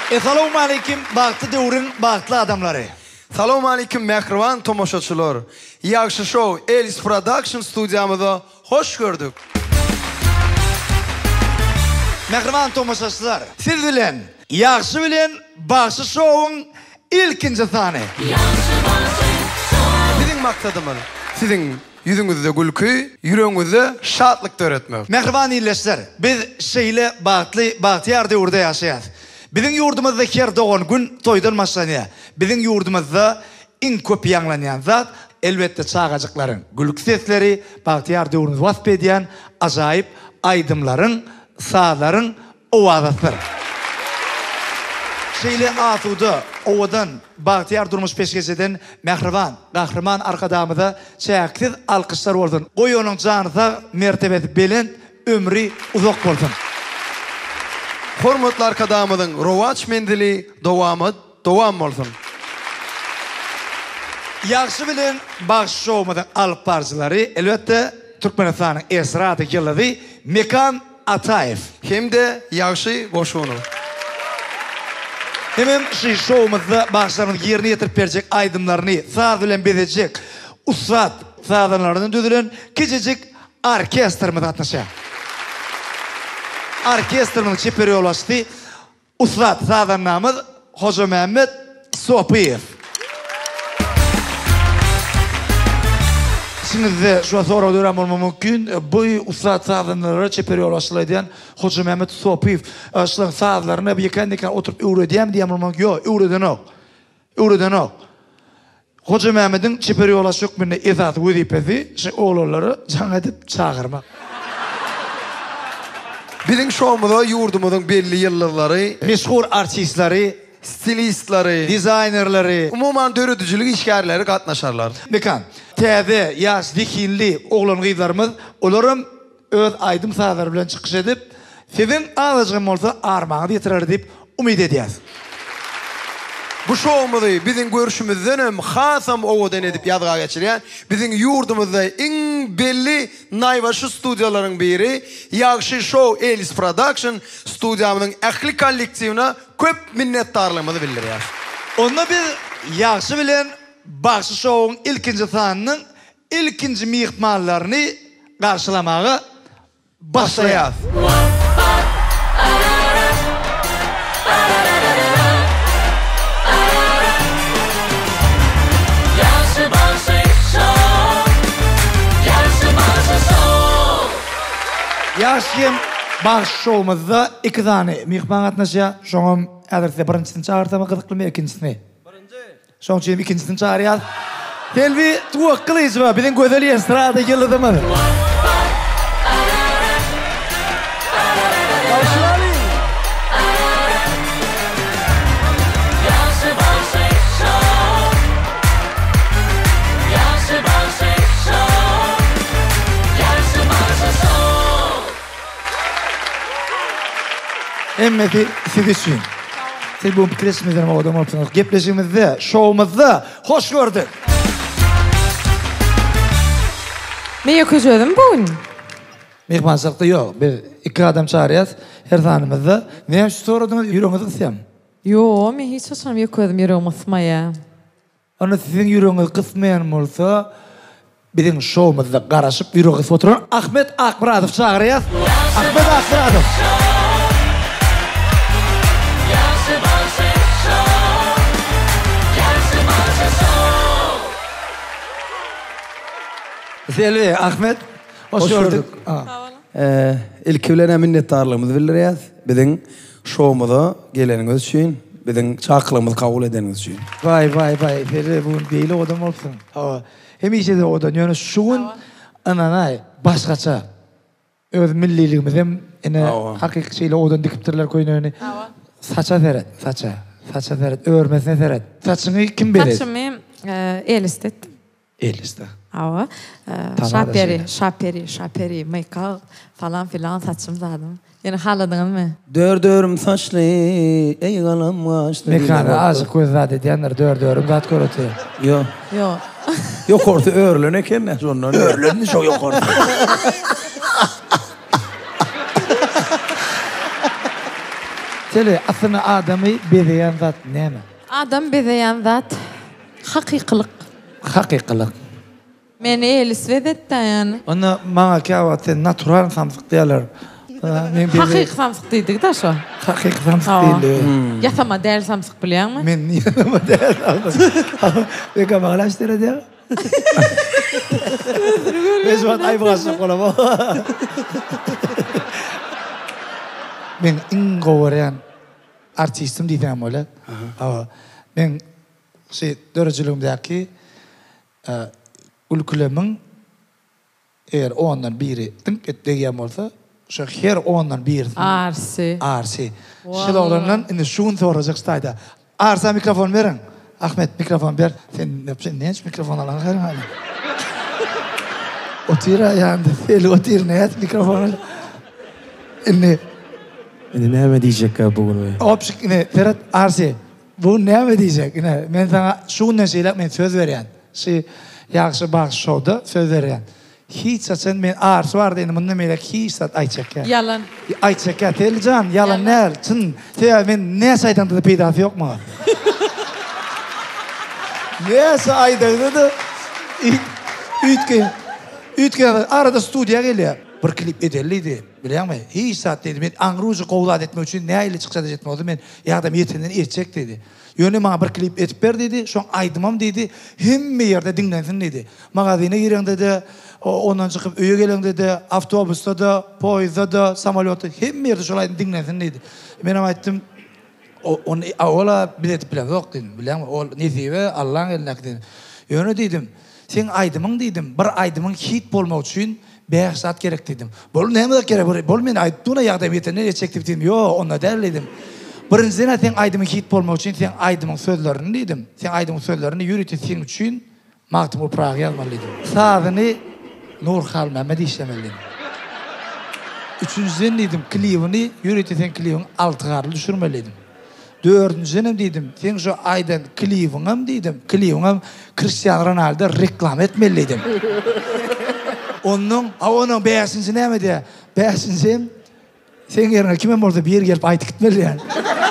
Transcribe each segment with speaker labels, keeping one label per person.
Speaker 1: Assalamu alaikum, bagtly döwrün bagtly adamlary.
Speaker 2: Assalamu alaikum mehriban tomoşaçylar. Ýagşy Show Elis Production studiýamyza hoş gördük.
Speaker 1: Mehriban tomoşaçylar, siz bilen Ýagşy bilen Bagşy Show'un ilkinji sany.
Speaker 2: Bizim maksadymyz sizin yüzüňizde gülkü, yüreğiňizde şatlyk töretmek.
Speaker 1: Mehriban ýerleşler, biz şeýle bagtyar döwürde ýaşaýas. Bizim yurdumuzda her doğan gün toydan başlanıyor. Bizim yurdumuzda en köp ýanglanýan zat elbette çağacıkların gülük sesleri, bagtyar döwrüni wasp edýän ajaýyp aýdymlaryň, sazlaryň owazasydyr. Şeýle atuda owadan bagtyar durmuş peşkeçeden mehriban, gahrman arkadamyza çäksiz alkışlar bolsun. Goýanyň janysa mertebesi bilen ömri uzak bolsun.
Speaker 2: Hormatly arkadamyzyň rowaç mendili dowam bolsun.
Speaker 1: Ýagşy bilen Bagşy Show'umyň alyp barjylary elbette Türkmenistanyň esrady ýylyzy Mekan Ataev.
Speaker 2: Hem-de Ýagşy goşuny.
Speaker 1: Hemem şu şowumyzda bagşlaryň ýerine ýetirip berjek aýdymlaryny saz bilen bezejek ustat sazlaryny düzülen kiçijik orkestrymyz gatnaşýar. Orkestrymyň çeperi ýolaşdy ustat sazlarnamyz Hoca Mehmet Sopiyev. Şimdi şu soru duram bolmagy mümkin. Bu ustat sazlarny çeperi ýolaşylan Hoca Mehmet Sopiyev aşlan sazlaryny bir kendiken oturup öwredýän diýen bolmagy ýok, öwredän. Hoca Mehmet'in çeperi ýolaşyk birine ezat wezipesi şu oğlanlary jaň edip çağırmak.
Speaker 2: Bizim şowmyzda ýurdumyzyň belli ýyldızlary,
Speaker 1: Meşhur artistleri,
Speaker 2: stilistleri,
Speaker 1: dizaynerleri,
Speaker 2: umuman döredüjilik işgärleri gatnaşarlar.
Speaker 1: Mekan, täze, ýaş, dikinli oğlan gyzlarymyz, olaram öz aýdym sazlary bilen çykyş edip, sizin ağaçgym bolsa armaňy ýetirer diýip umyt edýäs.
Speaker 2: Bu şowmyzy bizim görüşümizden hem hasam owadan edip ýadga geçirýän bizim ýurdumyzda iň belli naýbaşy studiýalaryň biri Ýagşy Show Elis Production studiýamynyň ähli kollektiwine köp minnetdarlygymyzy bildirýär.
Speaker 1: Onda biz Ýagşy bilen Bagşy Show'un ilkinji sanynyň ilkinji mihmanlaryny garşylamagy başlaýar. Ýaşym Bagşy Show'umyzda iki tane mihman gatnaşýar. Şoňam häzirde birinçisini çağırsam gyzyklymy ikinçisini. Şoň üçin ikinçisini çağırýar. Telbi tuwaklyjy bilen gözel estrada ýyldymyz. Emmeti siz için. Siz bu pikresmizden o adam olsanız. Gepleşimizde, şovumuzda hoş gördük.
Speaker 3: Men ýokujadym bugün.
Speaker 1: Mehmansakda yok. Biz iki adam çağırıyız. Her tanımızda. Ne şu soruduğunuz yüreğinizi kısayım.
Speaker 3: Yo, men hiç hoşlanam ýokujadym ýüregim ısmaýa.
Speaker 1: Onu sizin yüreğiniz kısmayan olsa bizim şovumuzda garaşıp yüreğiniz oturan Ahmet Akmuradov çağırıyız. Ahmet Akmuradov. Selvi, Ahmet, hoş gördük.
Speaker 2: İlki bilen minnetdarlygymyzy bildirýäs. Biziň şowmyza geleniňiz üçin, biziň çaqlygymyzy kabul edeniňiz üçin.
Speaker 1: Vay. Selvi, bugün beýle odam bolsun. Hemişe de odan, ýöne şuň ananay başgaça. Öz milliligimiz hem hakyky şeýle odan dikipdirler koýnagyny. Saça seret, saça seret, örmesine seret. Saçyny kim berer?
Speaker 3: Saçymy Elistet.
Speaker 1: Elis'te.
Speaker 3: Awa. Şaperi, make-up falan filan saçım zadım. Yani haladyňmy?
Speaker 2: Dördörüm saçly, ey galam başly.
Speaker 1: Mekana aşyk gözlerde diýenler dördörüm zat görýär.
Speaker 2: Yo. Yok orta örlüne kenne sonra.
Speaker 1: Örlünü çok yok orta. Tele aslında adamı bezeyen zat näme?
Speaker 3: Adam bezeyen zat haqiqilik.
Speaker 1: Haqiqilik.
Speaker 3: Meni elis vedet yani.
Speaker 1: Ona maňa käwat natural samsyk diýerler. Men
Speaker 3: Haqiq samsyk diýdik da şo.
Speaker 1: haqiq samsyk diýildi.
Speaker 3: Yasama däl samsyk bilýärmi?
Speaker 1: Men niýe der. Beka baglaşdyr diýär. Biz wat aýbaşyk bolam. Men iň gowran artistim diýdim bola. Men dörejligimdäki ülkülemiň eger ondan biri tınk etdiýän bolsa, şu her ondan biri. Arsi. Şolaglardan indi şuň sorajak staýda. Arsa mikrofon beriň. Ahmet mikrofon ber. Sen näçe mikrofon alan gaýran hali. Otira ýandy. Fel otir näçe mikrofon. Indi
Speaker 4: näme diýjek bugün?
Speaker 1: Opşik ine Ferhat Arsi. Bu näme diýjek? Ine men sana şuň näçelek men söz berýän. Yaxşı bax şowda söz berýän. Hiç saçın men Arsi bardy indi mundan melek hiç sat aýtjak.
Speaker 3: Yalan.
Speaker 1: Aýtjak teljan yalan näl çyn. Te men näçe aýdanda peýdasy ýokma. Näçe aýdanda ütke arada studiýa gelýär. Bir klip edeliydi. Bilýärmi? Hiç saat dedi. Men aňruzy gowlad etmek üçin näýle çyksa da jetmedi. Men ýagdam ýetenden erçek dedi. Ýöne maňa bir klip etip ber dedi. Şoň aýdymam dedi. Hemme ýerde dinlensin dedi. Magazyna gireň dedi. Ondan çykyp öýe geleň dedi. Awtobusda da, poýzda da, samolyotda hemme ýerde şolaýdy dinlensin dedi. Men aýtdym on awala bilet bilen ýok dedim. Bilýärmi? Ol nesibe Allahyň elinde dedim. Ýöne dedim. Sen aýdymyň dedim. Bir aýdymyň hit bolmak üçin 5 saat gerek dedim. Bol näme gerek? Bol men aýtdyna ýagdam ýetenden erçek dedim. Yo, onda däl dedim. Birinçiden sen aýdymyň hit bolmak üçin sen aýdymyň sözlerini dedim. Sen aýdymyň sözlerini ýürütýän üçin magtym uprag ýazmaly dedim. Sazyny Nurhal Mehmet işlemeli dedim. Üçüncüden dedim klibini ýürütýän klibiň altygarly düşürmeli dedim. Dördüncüden dedim sen şu aýdan klibiňem dedim. Klibiňem Cristiano Ronaldo reklam etmeli dedim. Onun 5-nji näme diýär? 5-nji sen ýerine kimem bolsa bir ýer gelip aýtyp gitmeli ýa.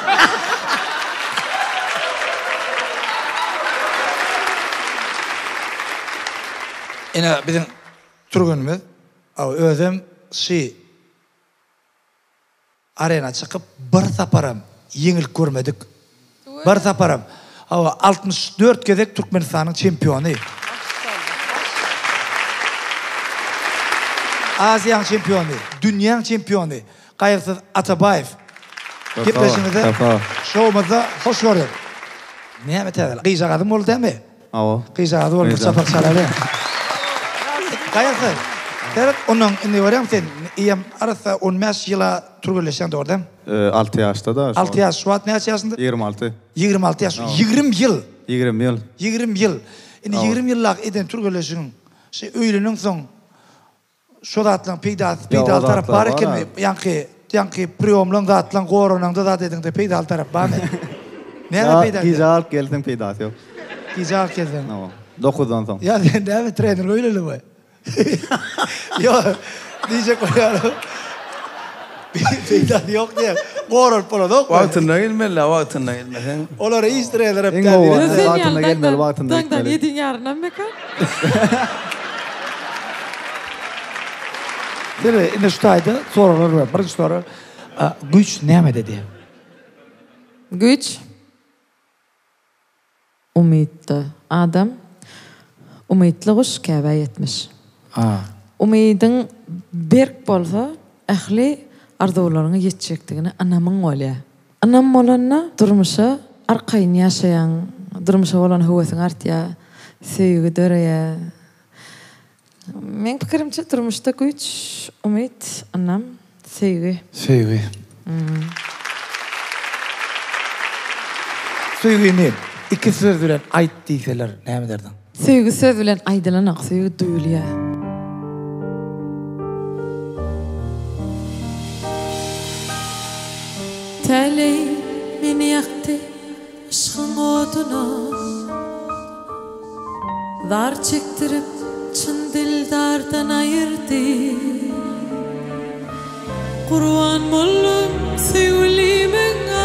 Speaker 1: Ene bizim turgunymyz özüm arena çykyp bir saparam ýeňil görmedik. Bir saparam 64 gezek Türkmenistanyň çempiony. Aziýanyň çempiony, dünýäň çempiony Gaýrsyz Atabayev. Gepleşimizde şowmuzda hoş gördük. Näme täze? Gyýjagadym boldy dämi?
Speaker 4: Awa.
Speaker 1: Gyýjagady boldy çapak çalary. Gaýrsyz. Terap onuň indi görýän sen ýem arasa 15 ýyla turgulleşen dordam.
Speaker 4: 6 ýaşda da.
Speaker 1: 6 ýaş, şu wagt näçe ýaşynda?
Speaker 4: 26.
Speaker 1: 26 ýaş. 20 ýyl.
Speaker 4: 20 ýyl.
Speaker 1: 20 ýyl. Indi 20 ýyllyk eden turgulleşiň öýleniň soň şu zatlaň peýdal tarap bar ekenmi? Ýanky priomlaň zatlaň goranaň da zat ediňde peýdal tarap barmy? Näme peýdal?
Speaker 4: Gyýjal geldiň peýdasy ýok.
Speaker 1: Gyýjal keldiň.
Speaker 4: Awa. 9-dan soň.
Speaker 1: Ya näme trener öýleli bu? Yo, diýje koýar. Peýdal ýok diýär. Goran poladok.
Speaker 5: Wagtynda gelmeli, wagtynda gelmesen.
Speaker 1: Olar iş trener hep
Speaker 4: Wagtynda gelmeli, wagtynda
Speaker 3: gelmeli.
Speaker 4: gelmeli.
Speaker 3: Ýediň ýarynam mekan.
Speaker 1: Tere, indi şu taýda soralar bar. Birinji soru, güç näme dedi?
Speaker 3: Güç umytly adam umytly guş käbä ýetmiş. Umydyň berk bolsa, ähli arzularyňa ýetjekdigini anamyň bolýar. Anam bolanna durmuşa arkaýyn ýaşaýan, durmuşa bolan höwesiň artýar, söýgü döreýär. Men pikirimçe durmuşda güç, umyt, anam, söýgü.
Speaker 1: Söýgü. Söýgüni iki söz bilen aýt diýseler näme derdiň?
Speaker 3: Söýgü söz bilen aýdylanak, söýgü duýulýar. Täley meni ýakdy aşkyň oduna, dar çektirip çyn dildardan aýyrdy. Qurban boldum söýgülimeň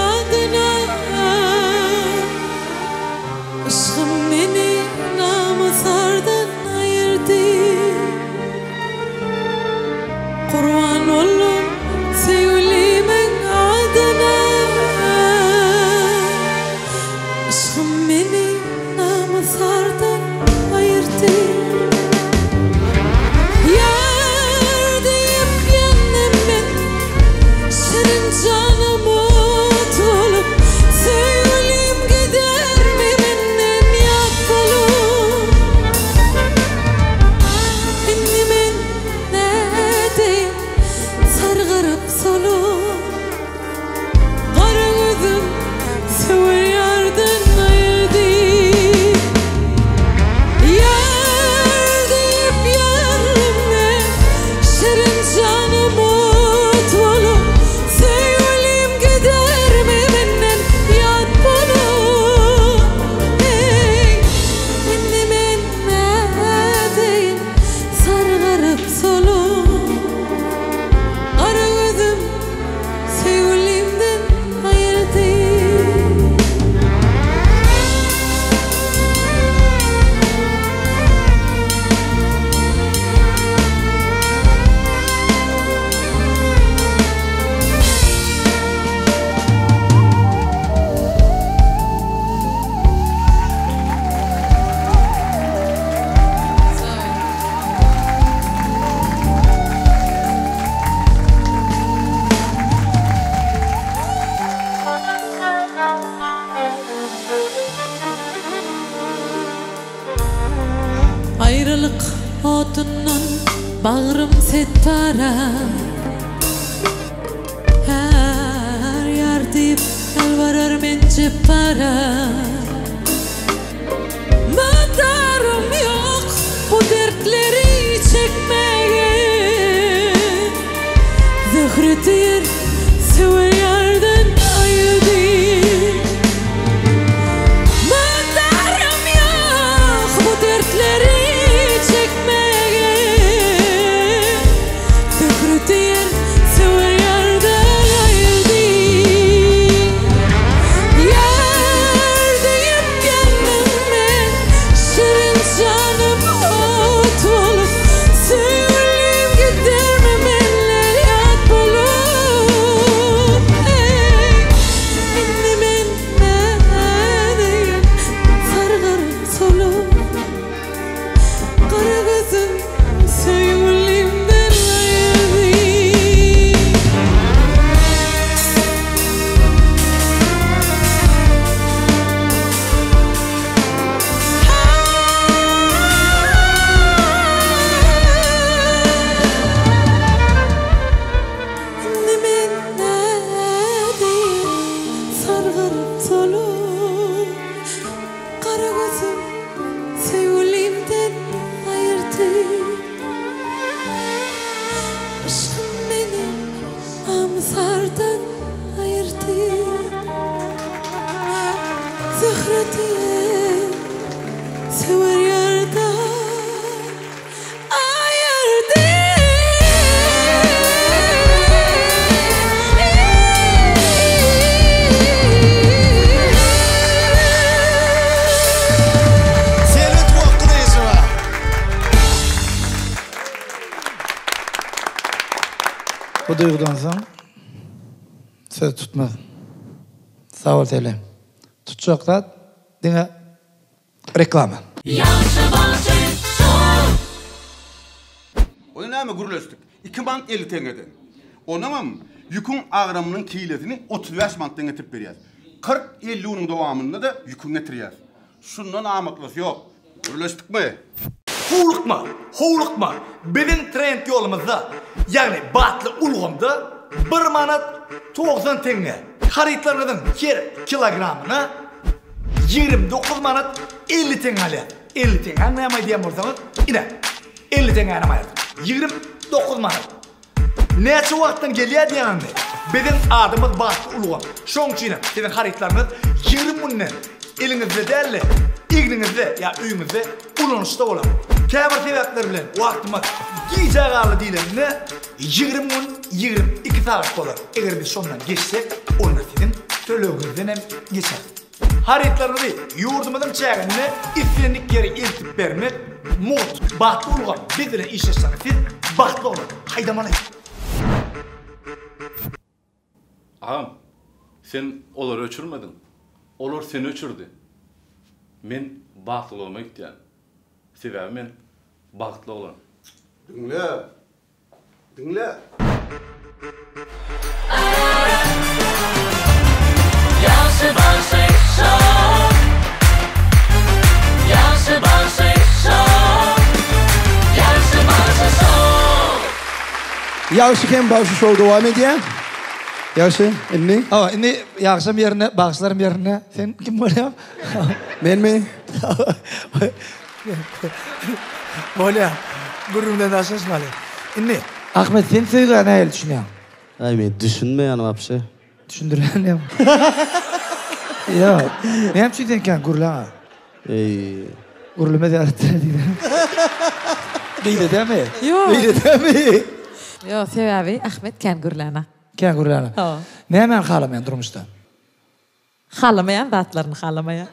Speaker 6: Ýalyk otundan bağrım setpara Her ýar diýip yalvarar men jepara Madarım yok bu dertleri çekmeye Zöhretir sever yardan ayıldı Madarım yok bu dertleri çekmeye Zöhretir sever yardan ayıldı Yar deyip geldim ben şirin canım ot olup Söyleyeyim gider mi benler yat bulup Inni men ne deyin sargarım solup Kara gözüm söyleyimden ayırdı Inni men ne deyin sargarım solup Kara gözüm sevgilimden ayırdı Aşkım beni amsardan ayırdı Zöhretiye sever yardan ayırdı
Speaker 1: Selvet wagtyny ýeşe. Bu duygudan soň söz tutmadım. Sağ ol Tele. Tutacaklar. Dine reklama.
Speaker 7: Onu näme gürleşdik? 2 bant 50 teňeden. Onamam yükün ağramının kiýletini 35 mantdan getirip berýär. 40-50 unyň dowamynda da yükün getirýär. Şundan amaklas ýok. Gürleşdikmi?
Speaker 1: Howlukma. Bizim trend yolumuzda, yani batly ulgamda 1 manat 90 teňe. Haritlarının kilogramına 29 manat 50 teňe alýar. 50 teňe anlaýamay diýen bolsaňyz, ine 50 teňe anlaýar. 29 manat. Näçe wagtdan gelýär diýende? Bizim adymyz batly ulgam. Şoň üçin sizin haritlaryňyz 20 günden eliňizde däl, igniňizde ya öýüňizde ulanışda bolar. Käbir sebäpler bilen wagtymyz giýje galy diýilende 20 gün 22 saat bolar. Eger biz şondan geçsek, onda sizin tölegizden hem geçer. Haritlaryňyzy ýurdumyzyň çägine islendik ýere eltip bermek mut, batly ulgam. Biz bilen işleşseniz siz batly bolar. Haýdamany.
Speaker 8: Ağam, sen olar öçürmedin. Olar seni öçürdü. Men bagtly bolmak diýen. Sebäbi men bagtly bolan.
Speaker 7: Dinle. Dinle.
Speaker 2: Ýagşy hem başy şow dowam edýär. Ýagşy, inni.
Speaker 1: Indi ýagşam ýerine, bagşlarym ýerine. Sen kim bolýar?
Speaker 2: Men mi?
Speaker 1: Bolýar. Gurrumdan aşaşmaly. Indi Ahmet sen söýgän näme düşünýär?
Speaker 9: Ay men düşünmeýän wapşy.
Speaker 1: Düşündirelim. Ya, näme düşünýän gurla? Gurluma diýerdi. Beýle dämi?
Speaker 3: Ýok.
Speaker 1: Beýle dämi?
Speaker 3: Ýok, sebäbi Ahmet kängürläne.
Speaker 1: Kängurlana.
Speaker 3: Ha.
Speaker 1: Näme halamaýan durmuşda?
Speaker 3: Halamaýan zatlaryny halamaýan.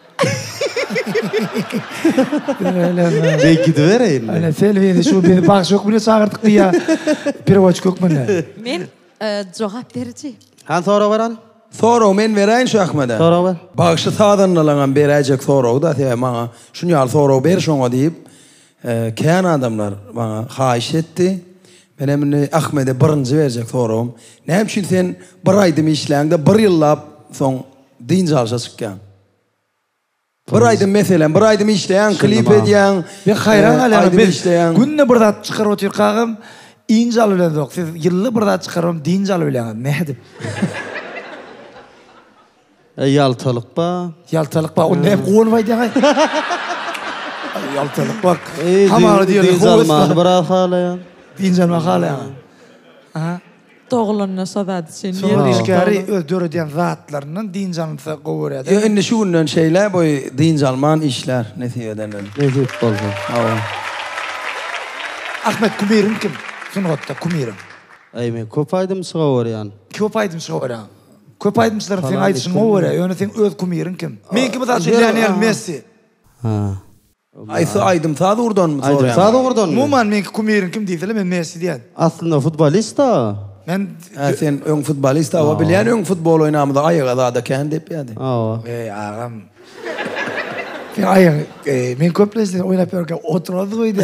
Speaker 9: Belki de vereyim.
Speaker 1: Ana selviýede şu beni bagş yok bile çağırdık diýä. Pirwoç kökmene.
Speaker 3: Men jogap berji.
Speaker 9: Han sonra varan?
Speaker 2: Soraw men beräýin şu Ahmeda.
Speaker 9: Sonra var.
Speaker 2: Bagşy tadanlanan beräjek soraw da diýär maňa. Şunu ýal soraw ber şoňa diýip kän adamlar maňa haýyş etdi. Men emni Ahmede birinji berjek sorawym. Näme üçin sen bir aýdym işläňde bir ýyllap soň din jalşa çykýan? Bir aydym meselen, bir aydym işleyen, klip edýän,
Speaker 1: Ben hayran galyam.
Speaker 2: aydym
Speaker 1: Ben
Speaker 2: işleyen.
Speaker 1: günne bir zat çıkarıp otur kagım. İnce alı bilen yok. Siz yıllı bir zat çıkarım, dince alı bilen. Ne edip?
Speaker 9: Yaltalık ba.
Speaker 1: Yaltalık bak. O ne koğulmaydı ya. Yaltalık bak. Hamalı diyorlar.
Speaker 9: Dinç almanı bırak halayan.
Speaker 1: Dince almak halayan. Aha.
Speaker 3: Doğulanına sadadı sen.
Speaker 1: Sonra işgari öldürüden zatlarının dince alınsa kovur eder.
Speaker 2: Indi şu günden şeyler bu dinç alman işler neticeden.
Speaker 9: Nezip boldu.
Speaker 1: Ahmet Kumirin kim? Sunotta Kumirin.
Speaker 9: Aymen köp aydım sığa oryan.
Speaker 1: Köp aydım sonra. Köp aydımçıların sen
Speaker 9: Falan
Speaker 1: aytışın
Speaker 9: işte.
Speaker 1: o var ya. Yani sen öz Kumirin kim? Men kim da Lionel Messi.
Speaker 9: Ha.
Speaker 2: Aysı aydym sağda urdan mı
Speaker 9: Aydım
Speaker 2: sorayan?
Speaker 9: sağda oradan mı?
Speaker 1: Muman men Kumirin kim diýdiler, men Messi diýen.
Speaker 9: Aslında futbolist da.
Speaker 1: Men
Speaker 2: Sen öň futbolist o bilýän öň futbol oynamada ayağa da kendi dep ýady.
Speaker 9: Awa.
Speaker 1: ağam. Ben ayaq, men köpleşden oynap ýörken oturady goýdy.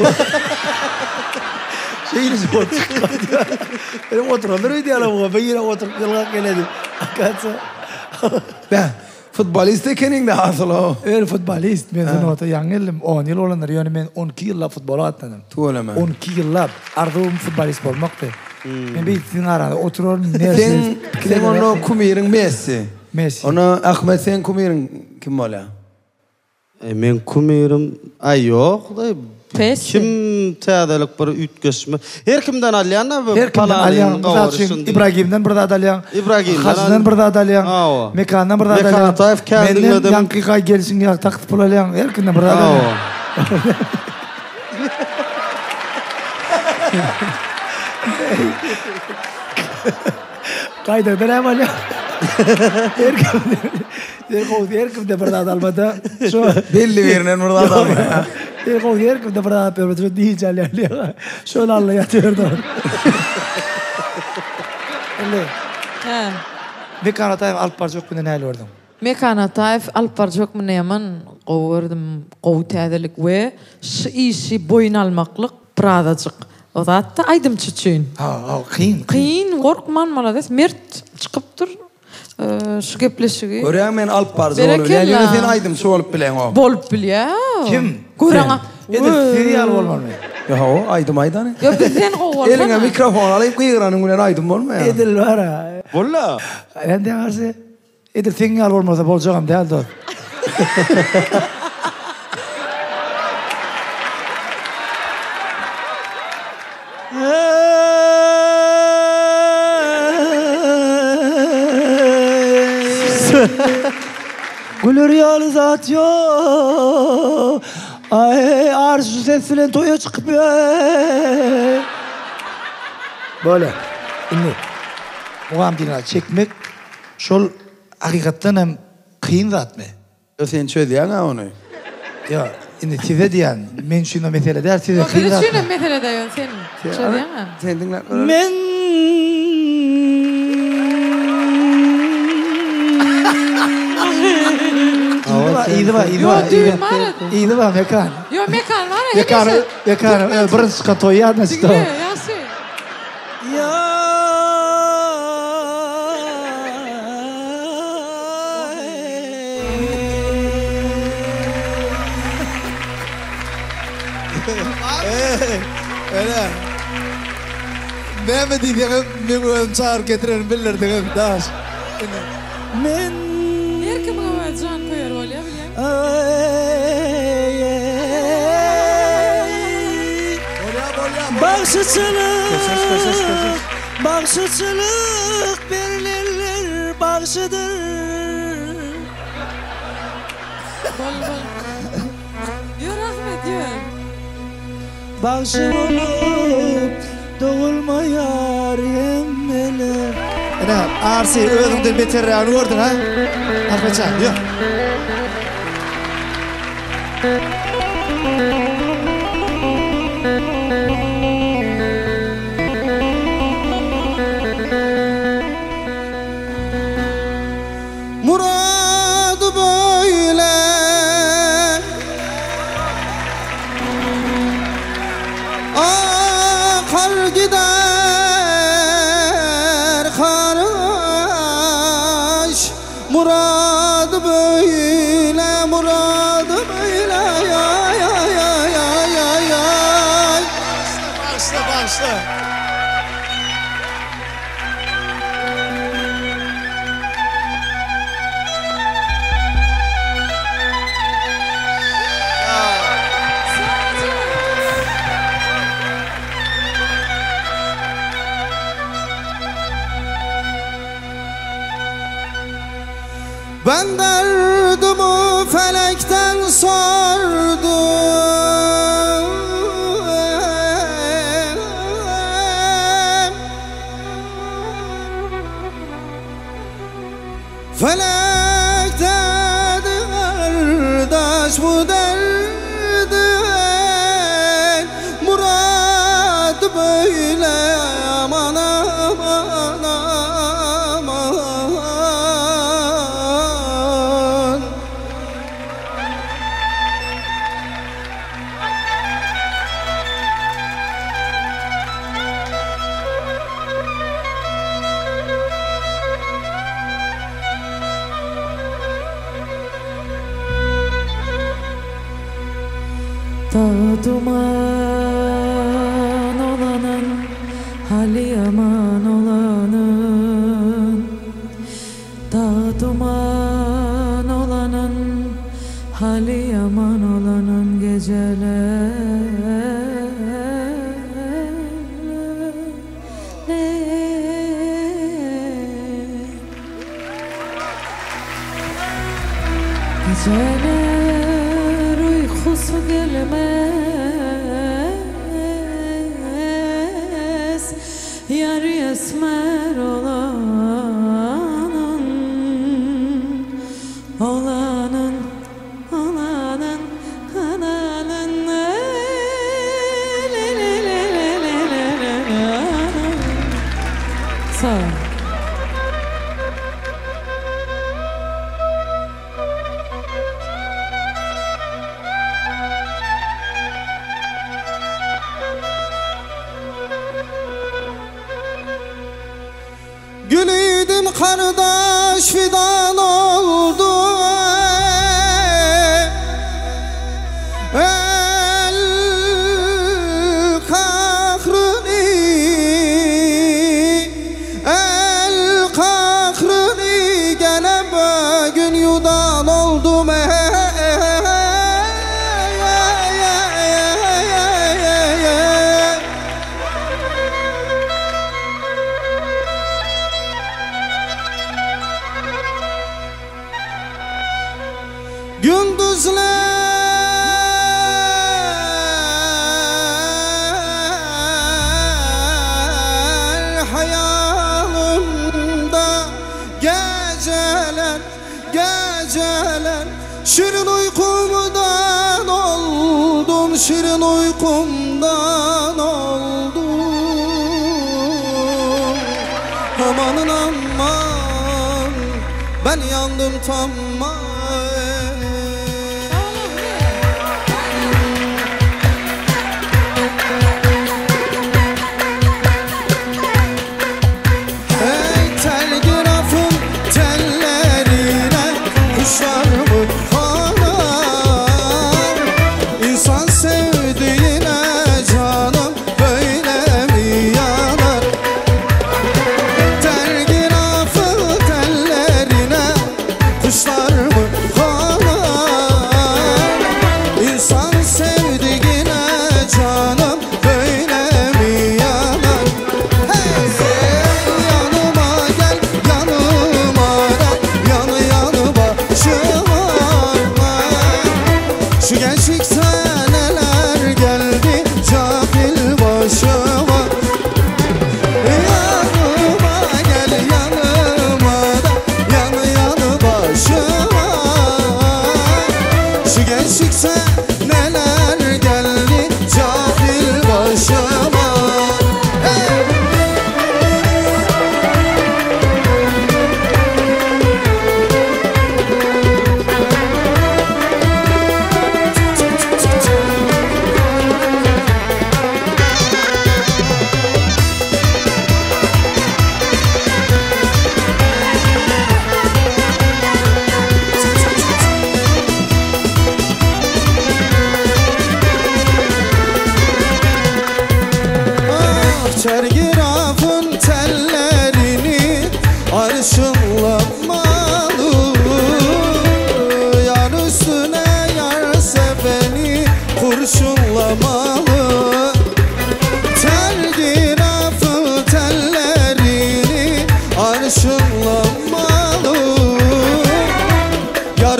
Speaker 1: Şeyiniz oturady. Ben oturadyr diýelim, ben ýene oturup ýylga geledi. Akatsa.
Speaker 2: Ben futbolist ekenin de asıl o.
Speaker 1: El futbolist, men sanata ýaňylym 10 ýyl bolanlar, ýöne men 12 ýylla futbol atladım.
Speaker 2: Tuğulama.
Speaker 1: 12 ýyllap arzum futbolist bolmakdy. Men bir arada oturur
Speaker 2: Sen onu kumirin Messi.
Speaker 1: Messi.
Speaker 2: Onu Ahmet sen kumirin kim ola?
Speaker 9: Men kumirim ay yok da.
Speaker 3: Pes.
Speaker 9: Kim täzelik bir ütgesmi? Her kimden alýan
Speaker 1: Her kimden alýan, İbrahim'den bir zat alýan.
Speaker 9: İbrahim'den
Speaker 1: Hacı'dan bir zat alýan.
Speaker 9: Awa.
Speaker 1: Mekandan bir zat alýan.
Speaker 9: Mekan Ataev kendiňe
Speaker 1: Menden
Speaker 9: de-
Speaker 1: Yanqıqa gelsin ýa takyp pul alýan. Her kimden bir zat alýan. Kayda berem alýan. Her kimden bir zat almada. Şu
Speaker 2: Belli birinin burada adam.
Speaker 1: her kimden bir zat almada. Şu diýje alýan. Şöyle Allah ýatyrdy.
Speaker 3: Ha.
Speaker 1: Mekan Ataev alıp barjak bilen näle gördüm.
Speaker 3: Mekan Ataev alıp barjak mı yaman qowurdum qow täzelik we işi boyun almaklyk pradajyk. O zatda aydım çüçün.
Speaker 1: Ha, kıyın.
Speaker 3: Kıyın, korkman malades, mert çıkıptır. Şu gepleşigi.
Speaker 2: Görýän men alyp barjy
Speaker 3: Berekella.
Speaker 2: bolýar. Ýöne sen aydym şu bolup bilen o.
Speaker 3: Bolup bilýär.
Speaker 1: Kim?
Speaker 3: Göraňa.
Speaker 1: Edip serial bolmaly.
Speaker 2: Ya o aydym aydany.
Speaker 3: Yo bizden gowar.
Speaker 2: Eline mikrofon alyp gıyranyň bilen aydym bolmaýar.
Speaker 1: Edil var ha.
Speaker 9: Bolla.
Speaker 1: Ben de arsa. Edil serial bolmasa bolacağım değil de. Gülür yağlı zat yok. Ay arzu ses filan toya çıkıp ya. Böyle. Şimdi muğam dinler çekmek şol hakikaten hem kıyın zat mı?
Speaker 2: Sen çözdüň onu.
Speaker 1: Ya şimdi size diyen men şunu mesele der size
Speaker 3: Yo
Speaker 1: kıyın zat
Speaker 3: şunu
Speaker 1: mı?
Speaker 3: mesele daýan sen. Çözdüň.
Speaker 2: Sen dinle.
Speaker 1: Men İyi var.
Speaker 3: Yo düğün var.
Speaker 1: İyi var mekan.
Speaker 3: Yo mekan var.
Speaker 1: Mekan birinci kat oyar nasıl?
Speaker 3: Digle ýasy.
Speaker 1: Öyle. Ben mi diyeyim? Ben çağır getirelim bilirdim. Daş. Men
Speaker 3: Erkim gawa can koyar bolýar bilýän.
Speaker 1: Bağışçılık verilir bağışıdır.
Speaker 3: Bol. Yo rahmet yo.
Speaker 1: Bağışı olup doğulmayar emmeler. Ana arsi özünden beterrağını gördün ha? Ahmetcan yok. Muradı böyle akar gider karış Muradı
Speaker 9: muradı böyle, muradı böyle, ya ya ya ya ya ya.
Speaker 1: Başla.
Speaker 9: Ben derdimi felekten sordum, felek dedi kardeş bu derdin muradı böyle, aman aman aman.
Speaker 6: Dağ duman olanın, hali yaman olanın. Dağ duman olanın, hali yaman olanın geceler. Geceler uykusu gelmez, yar esmer olanın, olanın, olanın, olanın, sağ ol.
Speaker 9: Gülüydüm kardeş fidan oldu, el kahrını, el kahrını, gene bugün yudan oldum. Gündüzler hayalimda, geceler, geceler, şirin uykumdan oldum, şirin uykumdan oldum. Amanın aman, ben yandım tamam. Yanı yanı başıma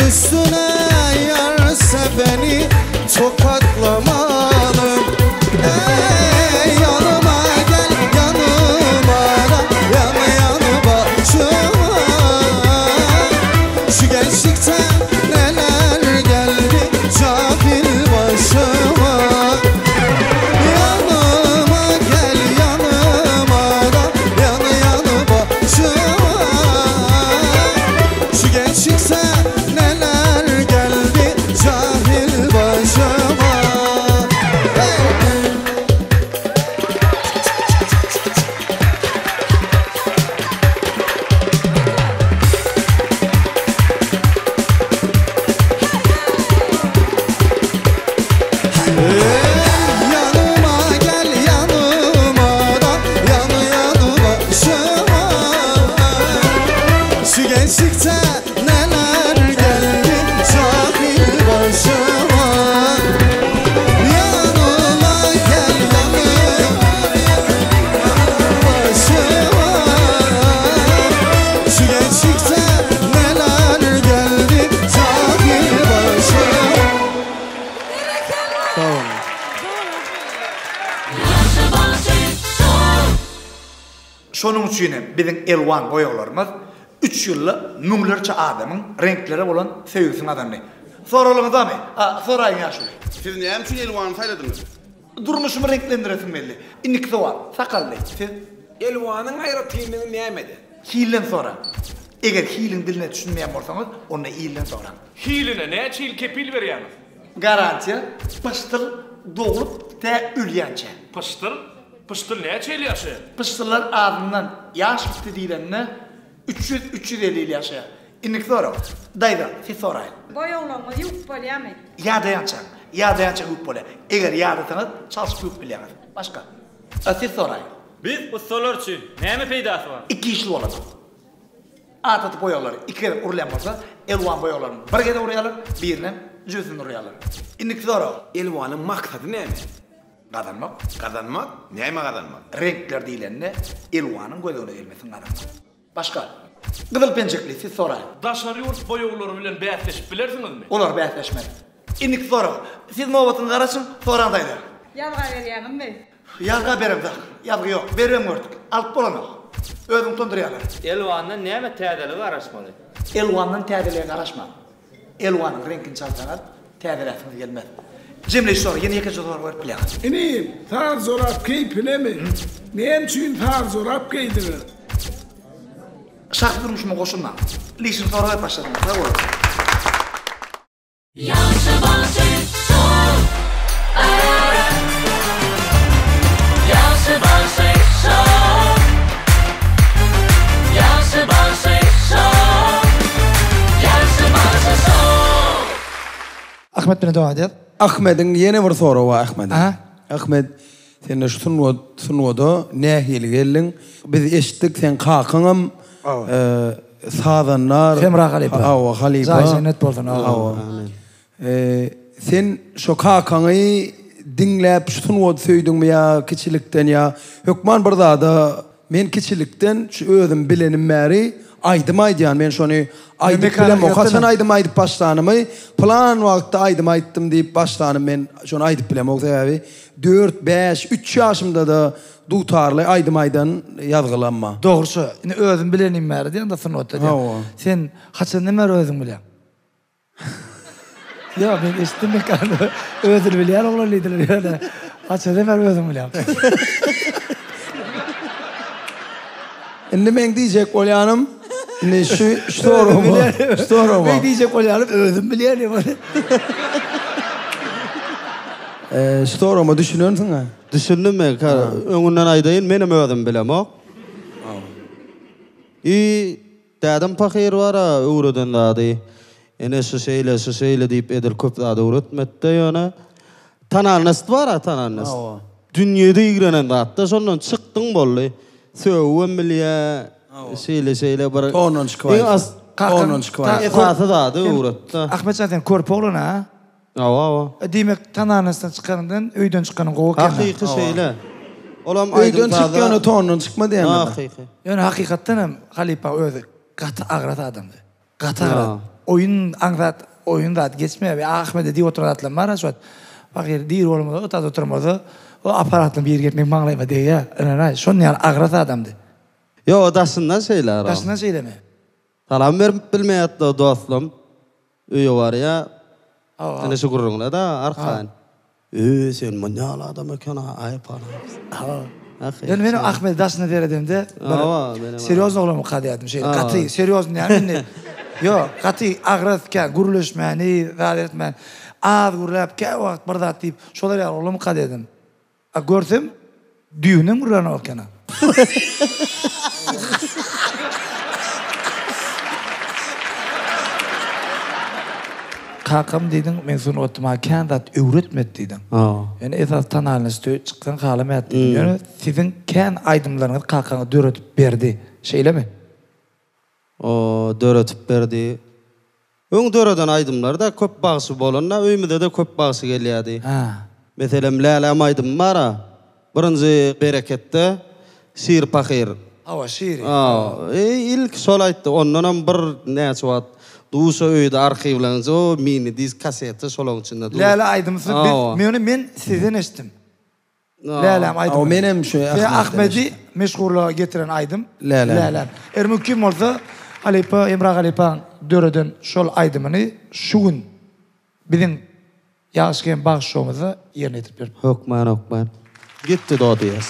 Speaker 9: üstüne yarsa beni tokatlamalı. Yanıma gel yanıma da yanı yanı başıma. Şu gençlikte neler geldi cahil başıma. Yanıma gel yanıma da yanı yanı başıma. Şu gençlikte neler geldi cahil başıma. Yanıma gel yanıma da yanı yanı başıma. Şu gençlikte neler geldi cahil başıma. Yanıma gel yanıma başıma. Şu gençlikte neler geldi cahil başıma.
Speaker 2: Sağ olun.
Speaker 1: Şonun üçin bizim elwan boyaglarymyz 3 ýylly müňlerçe adamyň renklere bolan sevgisini adamly. Soralyňyzdamy? Soraýyn ýaşuly.
Speaker 7: Siz näme üçin elwany saýladyňyz?
Speaker 1: Durmuşymy renklendiresim belli. Innik sowa, sakally. Siz
Speaker 10: Elwanyň aýratdygyny näme?
Speaker 1: hilen sora. Eger hilin diline düşünmeýän bolsaňyz, onda hilen sora.
Speaker 10: Hiline näçe ýyl kepil berýäňiz?
Speaker 1: Garantiýa pıştyl dogulup tä ülýänçe.
Speaker 10: Pıştyl näçe ýyl ýaşaýar?
Speaker 1: Pıştyllar adından yaş bitdi diýilende 300-350 ýyl ýaşaýar. Innik sora. Daýda, siz soraýyn.
Speaker 11: Boýaglama ýok bolýarmy?
Speaker 1: Ýa-daýança ýok bolýar. Eger ýa-daýsanız çalyşyp ýok bilýäňiz. Başga. Siz soraýyn.
Speaker 10: Biz ustalar üçin näme peýdasy bar?
Speaker 1: 2 işli bolady. Ataty boýaglary 2 kere urlan bolsa, elwan boýaglaryny 1 kere urýarlar, birini jüzüni urýarlar. Indik sora.
Speaker 10: Elwanyň maksady näme?
Speaker 1: Gadanmak.
Speaker 10: Gadanmak? Näme gadanmak?
Speaker 1: Renkler diýilende elwanyň gözüne gelmesin gadanmak. Başga. Gyzyl pençekli siz soraýyn.
Speaker 10: Daşary ýurt boýaglary bilen bäsleşip bilersiňizmi?
Speaker 1: Olar bäsleşmez. Indik sora. Siz nowatyny garaşyň, sorandaýlar.
Speaker 11: Ýalga berýäňmi?
Speaker 1: Ýalga berem da. Ýalga ýok. Berem gördük. Alyp bolanyk. Özüň tondurýarlar.
Speaker 10: Elwanyň näme täzeligi garaşmaly?
Speaker 1: Elwanyň täzelige garaşma. Elwanyň renkini çalsaňar, täzeläsiniz gelmez. Jemle sor, ýene ýeke joglar bar bilýär.
Speaker 12: Inim, tar zorap keypilemi? Näme üçin tar zorap keýdiler?
Speaker 1: Şak durmuşma goşunma. Lisin soraýa başladym. Bravo.
Speaker 6: Yaşa başı şov. Yaşa başı şov. Yaşa başı şov. Yaşa başı şov.
Speaker 1: Ahmet beni dua edýär.
Speaker 2: Ahmed'in yeni bir soru var Ahmed.
Speaker 1: Aha.
Speaker 2: Ahmed, sen şu sunwada nähili gelin? Biz eşitdik sen kakyňam sazanlar.
Speaker 1: Femra Halipa.
Speaker 2: Awa Halipa.
Speaker 1: Zaýsenet bolsun.
Speaker 2: Awa. Sen şu kakyňy dinläp şu sunwada söýdüňmi ýa kiçilikden ýa hökman bir da men kiçilikden şu özüm bilenim märi aydım aýdýan men şonu aydyp bilem o kaçan aydım aydyp başlanymy plan wagtda aydım aýtdym diýip başlanym men şonu aydyp bilem o sebäbi 4 5 3 ýaşymda da dutarly aydım aýdan ýazgylanma.
Speaker 1: Dogrusu, ine özüm bilenim märi diýen da sunwatda diýen. Sen haçan näme özüň bilen? Ya ben eşitdim kan özür bilýär oglar liderler ýa-da. Haçan näme özüň bilen?
Speaker 2: Indi men diýjek bolýanym ne şu sorumu.
Speaker 1: Ben diýjek bolýanym özüm bilýär ýa-da.
Speaker 2: Sorumu düşünüyorsun ha?
Speaker 9: Düşündüm mi? Öňünden aýdaýyn, menem özüm bilem ok. Dädem pahyr bara öwreden dady. Ene şu şeýle diýip eder köp dady öwretmekde ýöne. Tananast bara tananast. Dünýede ýigirenen zatda şondan çykdyň boldy. Söwüm bilýär. Şeýle bir
Speaker 2: Tonon çıkýar. Tonon çıkýar.
Speaker 9: Esasy dady öwretdi.
Speaker 1: Ahmet zaten körp oğlan ha.
Speaker 9: Awa.
Speaker 1: Demek tananasdan çıkandan öýden çıkanyň gowy ekan.
Speaker 9: Hakyky şeýle. Olam
Speaker 2: öýden çykýany tonon çykma diýenler.
Speaker 9: Hakyky.
Speaker 1: Yani hakikatdan hem Halipa özü katı agrat adamdı. Katı agrat. oyun zat geçmeye ve Ahmet'e diye oturatlar var aşat. Bakır değil olmadı, o tadı oturmadı. O aparatla bir gitmek mağlayma diye ya. Öyle şun yani agrat adamdı.
Speaker 9: Yo odasından şeyler.
Speaker 1: Odasından söyleme.
Speaker 9: Salam verip bilmeyat da dostum. Üye var ya. Seni şükürünle da arkan. Sen manyalı adam ekana ayıp ana.
Speaker 1: Yani benim Ahmet dasını deredimde. Seryoz oğlumu kadıyadım şey. Katı, seryoz yani. Yo, katı agratken, guruluşmani, zaletmen. Az gurulap ke vaqt bardat deyip şolar ya oğlumu kadıyadım. Gördüm, düğünüm gurulana okana. Kakam dedim, men sonra otuma kendat öğretmet dedim. Yani esas tanalınızda çıkan kalamet dedim. Yani sizin ken aydımlarınız kakanı dörötüp berdi. Şeyle mi?
Speaker 9: O dörötüp berdi. Öň döröden aydımlarda köp bağısı bolanna, öýmede de köp bağısı gelýärdi. Meselem Lala aydym bara. Birinji berekette şiir pakir.
Speaker 1: Awa şiir.
Speaker 9: İlk sol aýtdy. Ondan bir näçe wagt Duşa öýde arxivlanyňy o mini disk kaseti şolaň içinde.
Speaker 1: Lala aydymsy men sizden eşitdim. Lala aydym.
Speaker 2: O menem şu
Speaker 1: Ahmedi meşgurluğa getiren aydym. Lala. Mümkin bolsa Alepa Emrah Alepa döröden şol aydymyny şu gün bizim ýaşaýan bagşyňyza ýerine ýetirip berdi.
Speaker 9: Hokman. Gitti do diýes.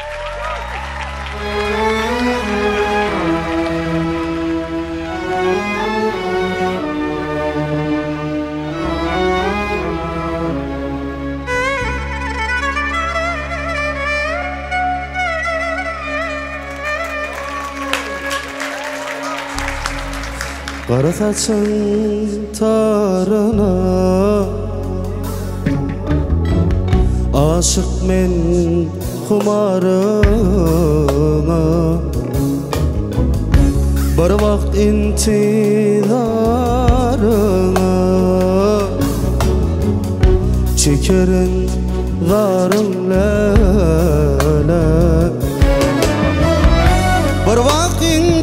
Speaker 9: Kara saçın tarına aşık men humarına bir vakt intidarına çekerin zarın lele bir vakt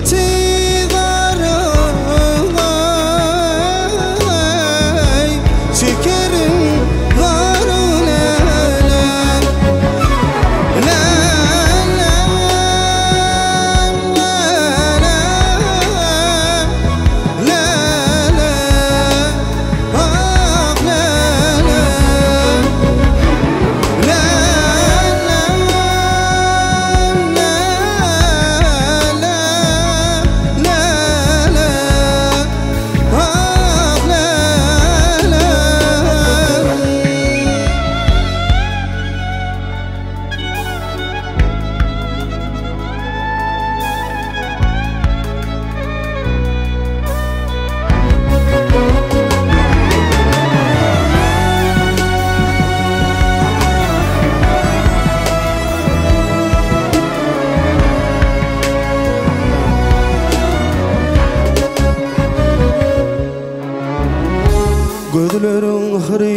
Speaker 9: gözlerin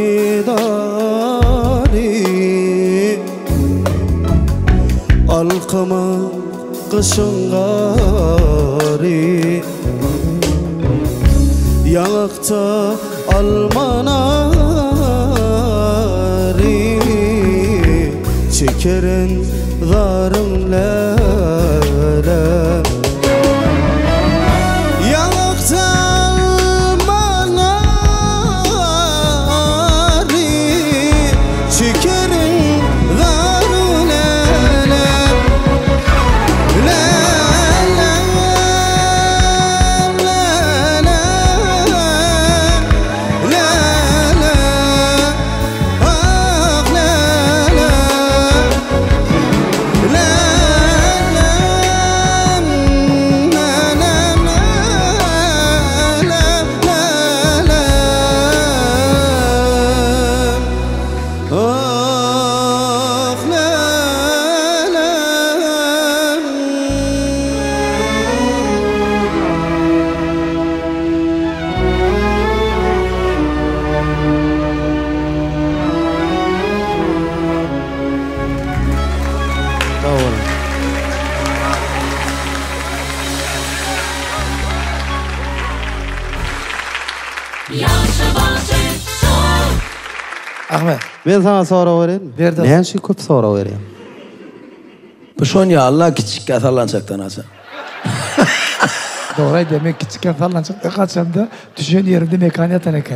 Speaker 9: hridari alkama kışın gari yanıkta almanari çekerin zarın lele
Speaker 6: Yaxşı başı şov.
Speaker 2: Ahmet.
Speaker 9: Ben sana soru vereyim.
Speaker 2: Ver de.
Speaker 9: Ben şu köp soru vereyim.
Speaker 2: Bu şon ya Allah küçük sallanacaktan asa.
Speaker 12: Doğru demek küçükken sallanacak da kaçsam da düşen yerimde mekan yatan eken.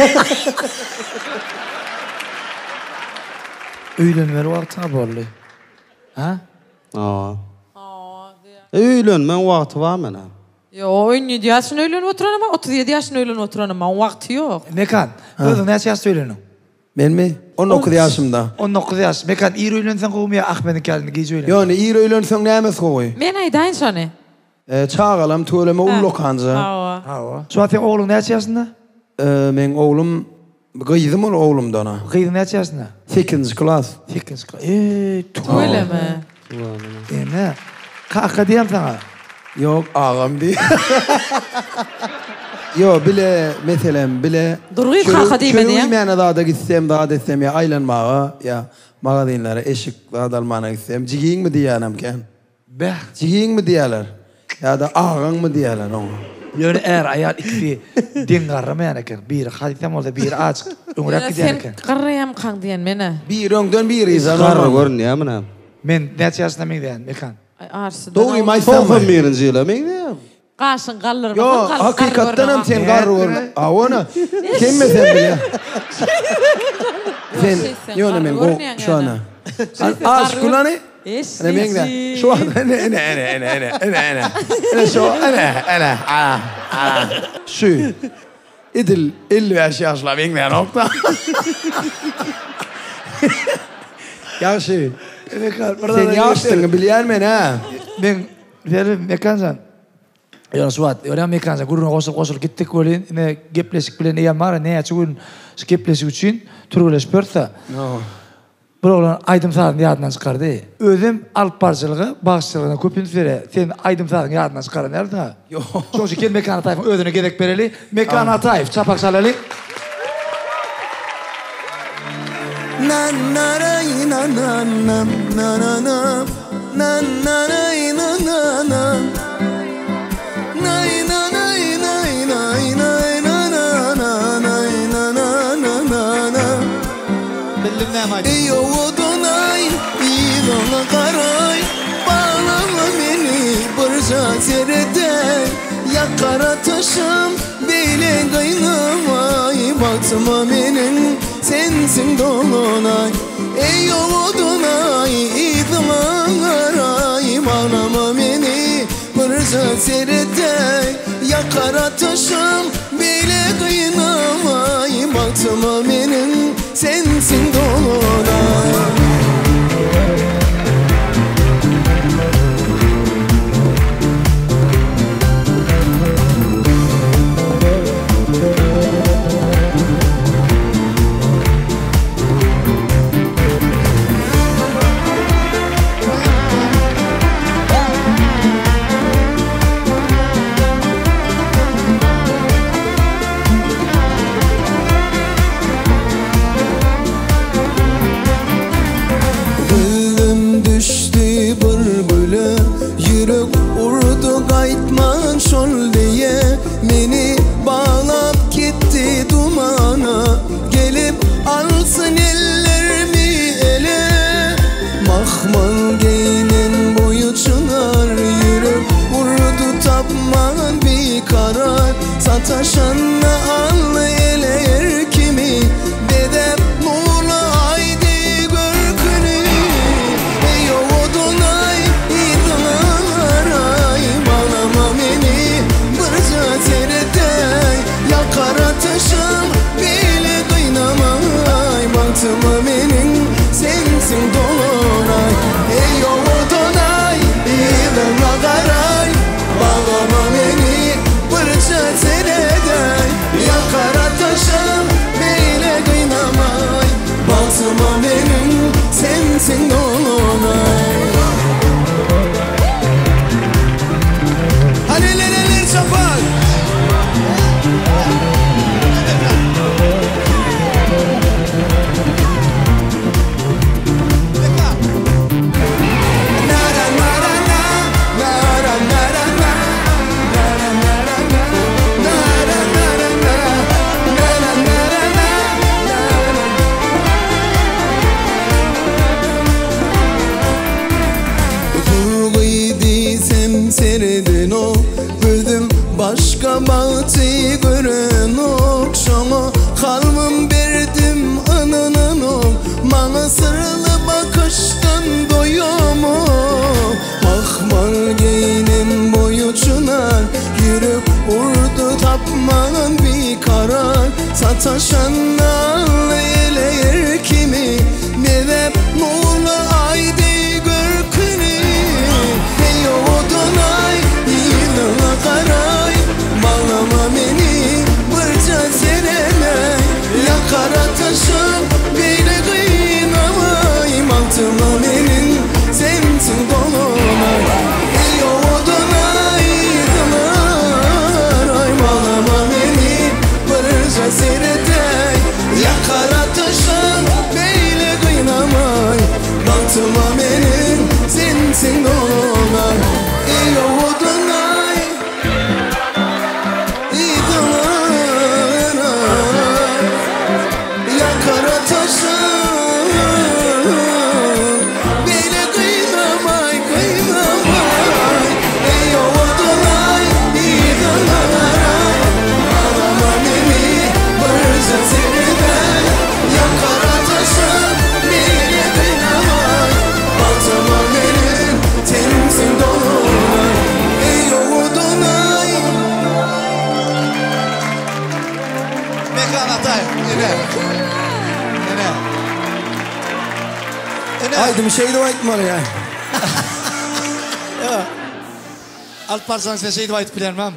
Speaker 12: Öğlenmeli vaktine borlu. Ha?
Speaker 9: Aa. Öğlenmen vakti var mı?
Speaker 3: Yo, 17 yaşında öğlen oturan ama 37 yaşında öğlen oturan ama vakti yok.
Speaker 12: Mekan, özün ne yaşta öğlenin?
Speaker 2: Ben mi? 19 yaşımda.
Speaker 12: 19 yaş. Mekan iyi öğlensen kovmaya Ahmet'in kendini gece öğlen.
Speaker 2: Yani iyi öğlensen ne emez koy?
Speaker 3: Men aydayn şonu.
Speaker 2: Çağalam tuğlama ullu kanca.
Speaker 3: Hava.
Speaker 12: Şu an senin oğlun ne yaşında?
Speaker 2: Men oğlum kıydım ol oğlum dana.
Speaker 12: Kıyın ne yaşında?
Speaker 2: 8. klas.
Speaker 12: 8 klas.
Speaker 3: Öyle mi?
Speaker 12: Ne? Kaka diyem sana.
Speaker 2: Yok ağam değil. Yo bile mesela bile
Speaker 3: Durguy kaka değil mi diye?
Speaker 2: Şöyle daha da gitsem daha desem ya aylanmağa ya mağazinlere eşik daha dalmana gitsem cigiyin mi diyelim ken?
Speaker 12: Be.
Speaker 2: Cigiyin mi diyorlar? Ya da ağan mı diyorlar onu?
Speaker 12: Yani eğer ayal ikisi din garramayan eken. Bir hadisem oldu bir aç. Umrak gidiyen
Speaker 3: Sen
Speaker 12: eken.
Speaker 3: qarrayam kan diyen mene.
Speaker 2: Bir öngden bir izan.
Speaker 9: Karı görünüyor mu?
Speaker 12: Men ne yaşında men diyen mekan.
Speaker 3: Ay arsı.
Speaker 2: Doğru maysan mı?
Speaker 9: 91 yıla men diyeyim.
Speaker 3: Qaşın qalır.
Speaker 2: Yo hakikaten hem sen garı görün. Ağona. Kim mi sen bile? Sen yöne men o şu ana. Aşk kullanı. Ne men de. Şu an ne şu şu İdil 55 yaşla men de nokta. Ya şey. Sen yaştın biliyor musun ha?
Speaker 12: Ben verim mekansan. Ya suat, ya mekansan guruna koşup gittik böyle ne gepleşik bilen ne var ne açıgun gepleşik için turgulaş pörtsa.
Speaker 2: No.
Speaker 12: Buralar aydım sağın yadından çıkardı. Özüm alp parçalığı bağışçılığına köpünüz vere. Sen aydım sağın yadından çıkarı nerede?
Speaker 2: Yo.
Speaker 12: Çok şükür mekan atayım ödünü gerek bereli. Mekan atayım çapak salalı.
Speaker 2: Na na na na na na na na na na na na Ey odunay, idona karay, bağlama beni barca serede. Yakara taşım bile kaynamay, bakma benim sensin dolunay. Ey odunay, idona karay, bağlama beni barca serede. Yakara taşım bile kaynamay, bakma benim sensin dolunay. Şol diye beni bağlap gitti dumana. Gelip alsın ellerimi ele. Mahmal giyinin boyu çınar. Yürüp vurdu tapman bir karar. Sataşanla al ele yer kimi. Dedep nurla haydi görkünü. Ey odunay idanaray, bağlama beni barca serede. Yakar ateşim bile kaynamay, bakma benim sensin dolunay. Ey odunay idanaray, bağlama beni barca serede. Yakar ateşim bile kaynamay, bakma benim sensin dolunay. Hadi leler çapar.
Speaker 13: taşandan eyleyer kimi Mevep muğla aydı görkünü Ey odunay yılına karay Bağlama beni bırca sereme Yakara taşım beni kıynamay Mantıma benim sensin dolunay Ey odunay yılına ay Bağlama beni bırca serete Yakara taşım beni kıynamay Mantıma benim sensin dolunay Ey odunay yılına Yakara taşım beni kıynamay kıynamay Ey odunay yılanaray Ağlama beni bırca seriden Yakara taşım beni kıynamay Baltıma benim tensin dolunay Ey odunay
Speaker 1: Mekan Atay.
Speaker 2: Haydi bir şey de aytmalı ya.
Speaker 1: Alparslan sen şeydi aytıp bilenmem.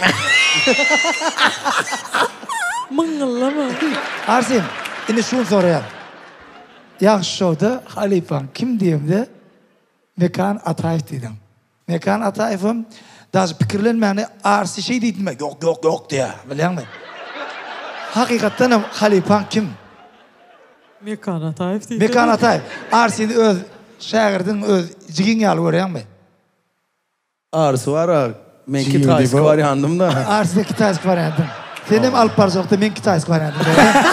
Speaker 3: Mıngıllama.
Speaker 12: Arsim, indi şunu sorayım. Yaxşı şovda Halifan kim diyeyim de Mekan Atayef dedim. Mekan Atayef'im daha fikirlenmeyeni Arsi şey dedim mi? Yok diye. Biliyor musun? Hakikaten Halifan kim?
Speaker 3: Mekan Atayef değil.
Speaker 12: Mekan Atayef. Arsi'nin öz şagirdin öz jigin yalı görüyor musun?
Speaker 5: Arsı var ha. Men Kitaysk var yandım da.
Speaker 12: Arsi'de Kitaysk var yandım. Senin Alparsok'ta men Kitaysk var yandım.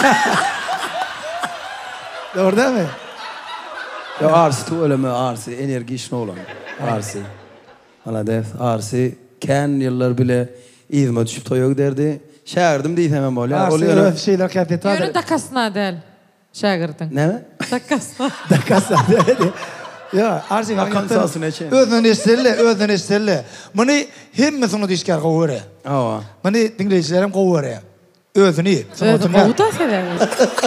Speaker 12: Doğru değil mi?
Speaker 5: Ya Arsı tu öleme Arsı enerji işine olan. Arsı. Malades Arsı ken yıllar bile izme düşüp toyog derdi. Şagirdim deyip hemen böyle.
Speaker 12: Arsi öyle şeyler kıyafet var.
Speaker 3: Yönü dakasına del. Şagirdin.
Speaker 5: Ne mi?
Speaker 3: Dakasına.
Speaker 12: Dakasına dedi. Ya Arsi
Speaker 5: Akan sağsın eçen.
Speaker 12: Özün isterli. Bunu hemmesini dişker kovure.
Speaker 5: Ava.
Speaker 12: Bunu dinleyicilerim kovure. Özünü iyi.
Speaker 3: Özün kovuta severim.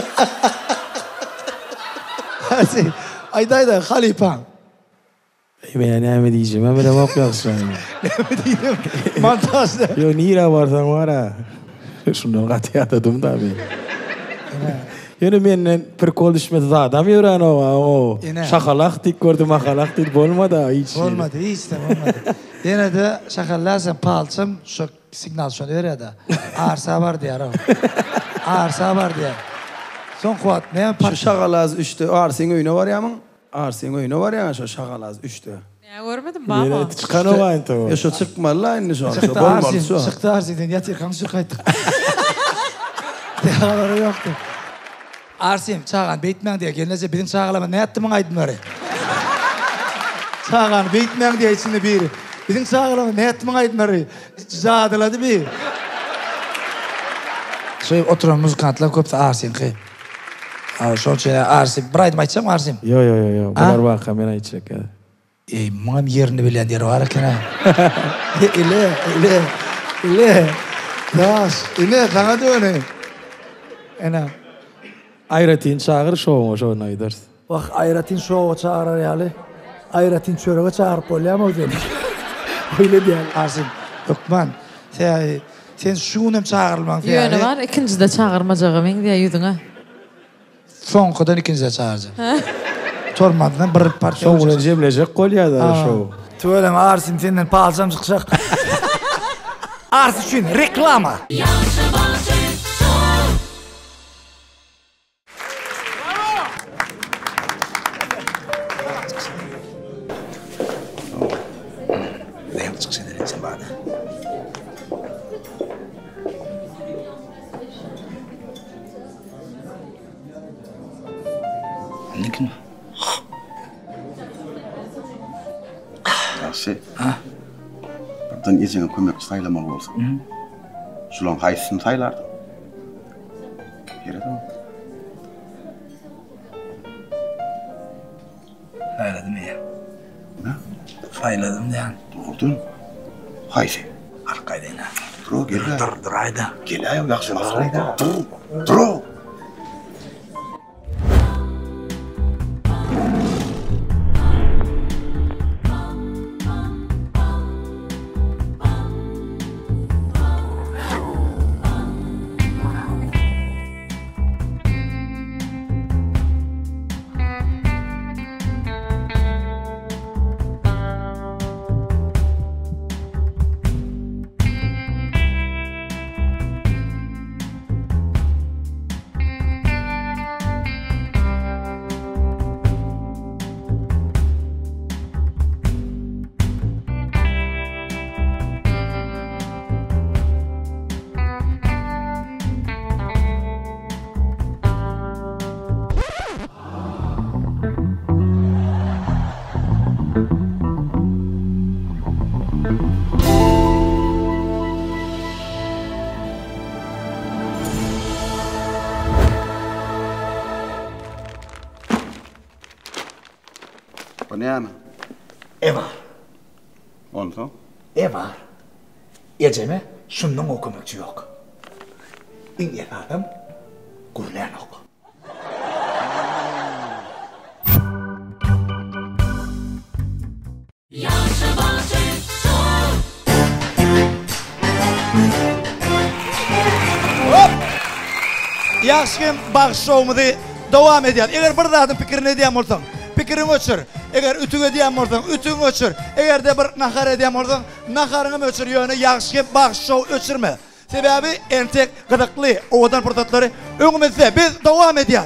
Speaker 12: Arsi. Ayda Halifan.
Speaker 14: Ben ne mi diyeceğim? Ben böyle bakıyorsun.
Speaker 12: Ne mi diyeyim? Mantaslı.
Speaker 14: Yo niye varsan var ha. Şundan katıyat adım da ben. Yani benden perkol düşmedi da adam yoran o. Şakalak dik gördüm makalak dik olmadı hiç.
Speaker 12: Olmadı hiç de olmadı. Yine de şakalarsan palçım şu signal şunu veriyor da. Arsa var diye ara. Arsa var diye. Son kuat ne
Speaker 5: Şu şakalaz üçte Ars'ın oyunu var ya mı? Ars'ın oyunu var ya şu şakalaz üçte.
Speaker 3: Ya görmedim baba.
Speaker 14: Yine çıkan o var ento.
Speaker 5: Ya şu çıkmalı la inni şu an.
Speaker 12: Çıktı Arsi'den yatır kansu kaydık. Devamları yoktu. Arsim çağan beytmen diye gelince bizim çağalama ne yaptı mı aydınları? Çağan beytmen diye içinde biri. Bizim çağalama ne yaptı mı aydınları? Zadıladı bir. Şey oturan muzikantlar köpte Arsim ki. Şu için Arsim. Buraydı mı açacağım Arsim?
Speaker 14: Yo. Bunlar bak kamera içecek ya.
Speaker 12: Mağam yerini bilen diye var ki ne? İle. Daş. İle sana döneyim. Ena.
Speaker 14: Ayratin çağır şovu naydırız.
Speaker 12: Bak Ayratin şovu çağırar yani. Ayratin çöreğe çağırıp oluyor ama öyle diyor. Arsim. Ökman. Sen şunum çağırılman.
Speaker 3: Yönü var. İkinci de çağırmacağı ben diye yüdün ha.
Speaker 12: Son kadar ikinci de çağıracağım. Sormadığından bir parça
Speaker 14: olacak. Şoğuna ceblecek kol ya da şovu.
Speaker 12: Söyleme Arsim senden pahalacağım çıkacak. Arsim için reklama. Ne yapacak senin için bana? Ne gün?
Speaker 7: Yaxşı. Buradan ecene kömek saylamalı olsun. Şulan haysını saylardı. Yere de
Speaker 12: Sayladım ya.
Speaker 7: Ne?
Speaker 12: Sayladım yani.
Speaker 7: Doğru. Haydi.
Speaker 12: Arkaydı yine.
Speaker 7: Dur, gel.
Speaker 1: Dur ayda.
Speaker 7: Gel ayol yaxşı masal. Dur. Banana.
Speaker 1: Eva.
Speaker 7: Ondan?
Speaker 1: Eva. Eceme şundan okumakçı yok. İn efendim, Kur'an oku. Yaxşım bağışşoğumuzu devam ediyor. Eğer bir zaten fikrini edeyim olsan, fikrini öçür. Eğer ütün edeyim olsan, ütün öçür. Eğer de bir nahar edeyim olsan, naharını öçür. Yani yaxşım bağışşoğu öçürme. Sebebi entek gıdıklı oğudan portatları önümüzde. Biz devam ediyor.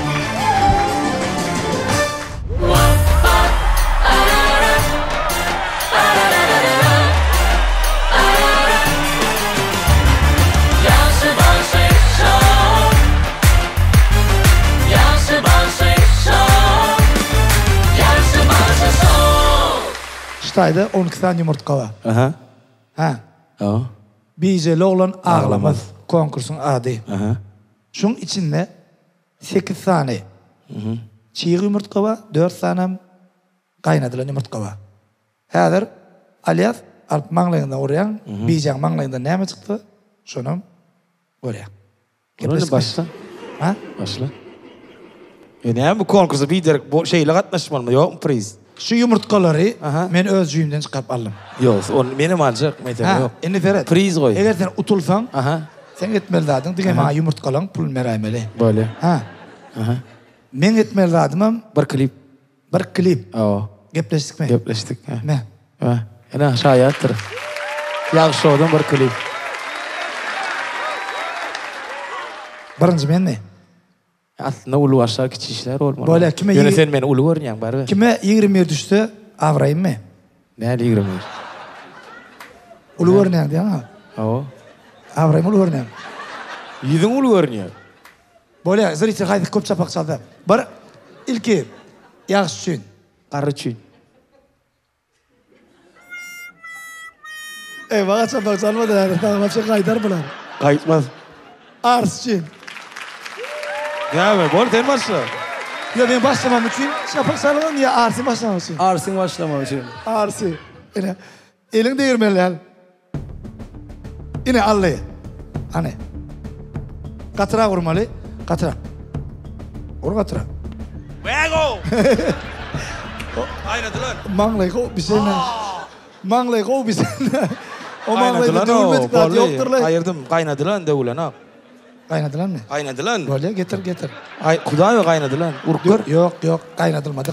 Speaker 1: Ştayda 12 tane yumurtka var.
Speaker 14: Aha.
Speaker 1: Ha.
Speaker 14: Ja.
Speaker 1: Bizeli olan ağlamaz. Konkursun adı.
Speaker 14: Aha.
Speaker 1: Şunun içinde 8 tane çiğ yumurtka var, 4 tane kaynatılan yumurtka var. Hazır Aliyaz alıp manglayından oraya, Bijan manglayından ne çıktı? Şunu oraya.
Speaker 14: Bunu başla.
Speaker 1: Ha?
Speaker 14: Başla. Ne bu konkursu bir direkt bu şeyle katlaşmalı mı? Yok mu priz?
Speaker 1: Şu yumurtkaları men öz cüyümden çıkarıp aldım.
Speaker 14: Yok, onu benim alacak mıydı? Yok.
Speaker 1: Eni Ferhat.
Speaker 14: Priz koy.
Speaker 1: Eğer sen utulsan, sen etmeli zadın. Dige ma yumurtkalan pul meraymeli.
Speaker 14: Böyle.
Speaker 1: Ha. Men etmeli zadımam.
Speaker 14: Bir klip.
Speaker 1: Bir klip.
Speaker 14: Oo.
Speaker 1: Gepleştik mi?
Speaker 14: Gepleştik.
Speaker 1: Ne?
Speaker 14: Ha. Yana aşağı yattır. Yaxşı oldun bir klip.
Speaker 1: Birinci men ne?
Speaker 14: Aslında ulu aşağı küçük işler olmalı.
Speaker 1: Böyle kime
Speaker 14: yöneten beni ulu görünüyen bari.
Speaker 1: Kime 20 düştü? Avrayım mı?
Speaker 14: Ne 20?
Speaker 1: Ulu görünüyen diye ha?
Speaker 14: Oo.
Speaker 1: Avrayım ulu görünüyen.
Speaker 14: Yüzün ulu görünüyor.
Speaker 1: Böyle zırhçı haydi köp çapak çaldı. Bir ilki yaxşı çün.
Speaker 14: Qarı çün.
Speaker 1: Eyvah çapak çalmadı yani. Tamam şey kaydar bular.
Speaker 14: Kayıtmaz.
Speaker 1: Ars çün.
Speaker 14: Ne mi? Bol sen başla.
Speaker 1: Ya ben başlamam için çapak çalmadım ya Ars'ın başlamam için.
Speaker 5: Ars'ın başlamam için.
Speaker 1: Ars'ı. Yine elin değirmeli hal. Yine Allah'ı. Hani. Katıra vurmalı. Katıra. Vur katıra.
Speaker 14: Vego! Aynen lan.
Speaker 1: Manglay ko bir şey ne? Manglay ko bir şey ne? O manglayda
Speaker 14: Kaynadı lan
Speaker 1: dövülmedik
Speaker 14: o.
Speaker 1: zaten yoktur lan.
Speaker 14: Ayırdım. Kaynadı lan dövülen ha.
Speaker 1: Kaynadı lan mı?
Speaker 14: Kaynadı lan.
Speaker 1: Böyle getir getir.
Speaker 14: Ay, kudağı yok kaynadı lan. Urkur.
Speaker 1: Yok kaynatılmadık.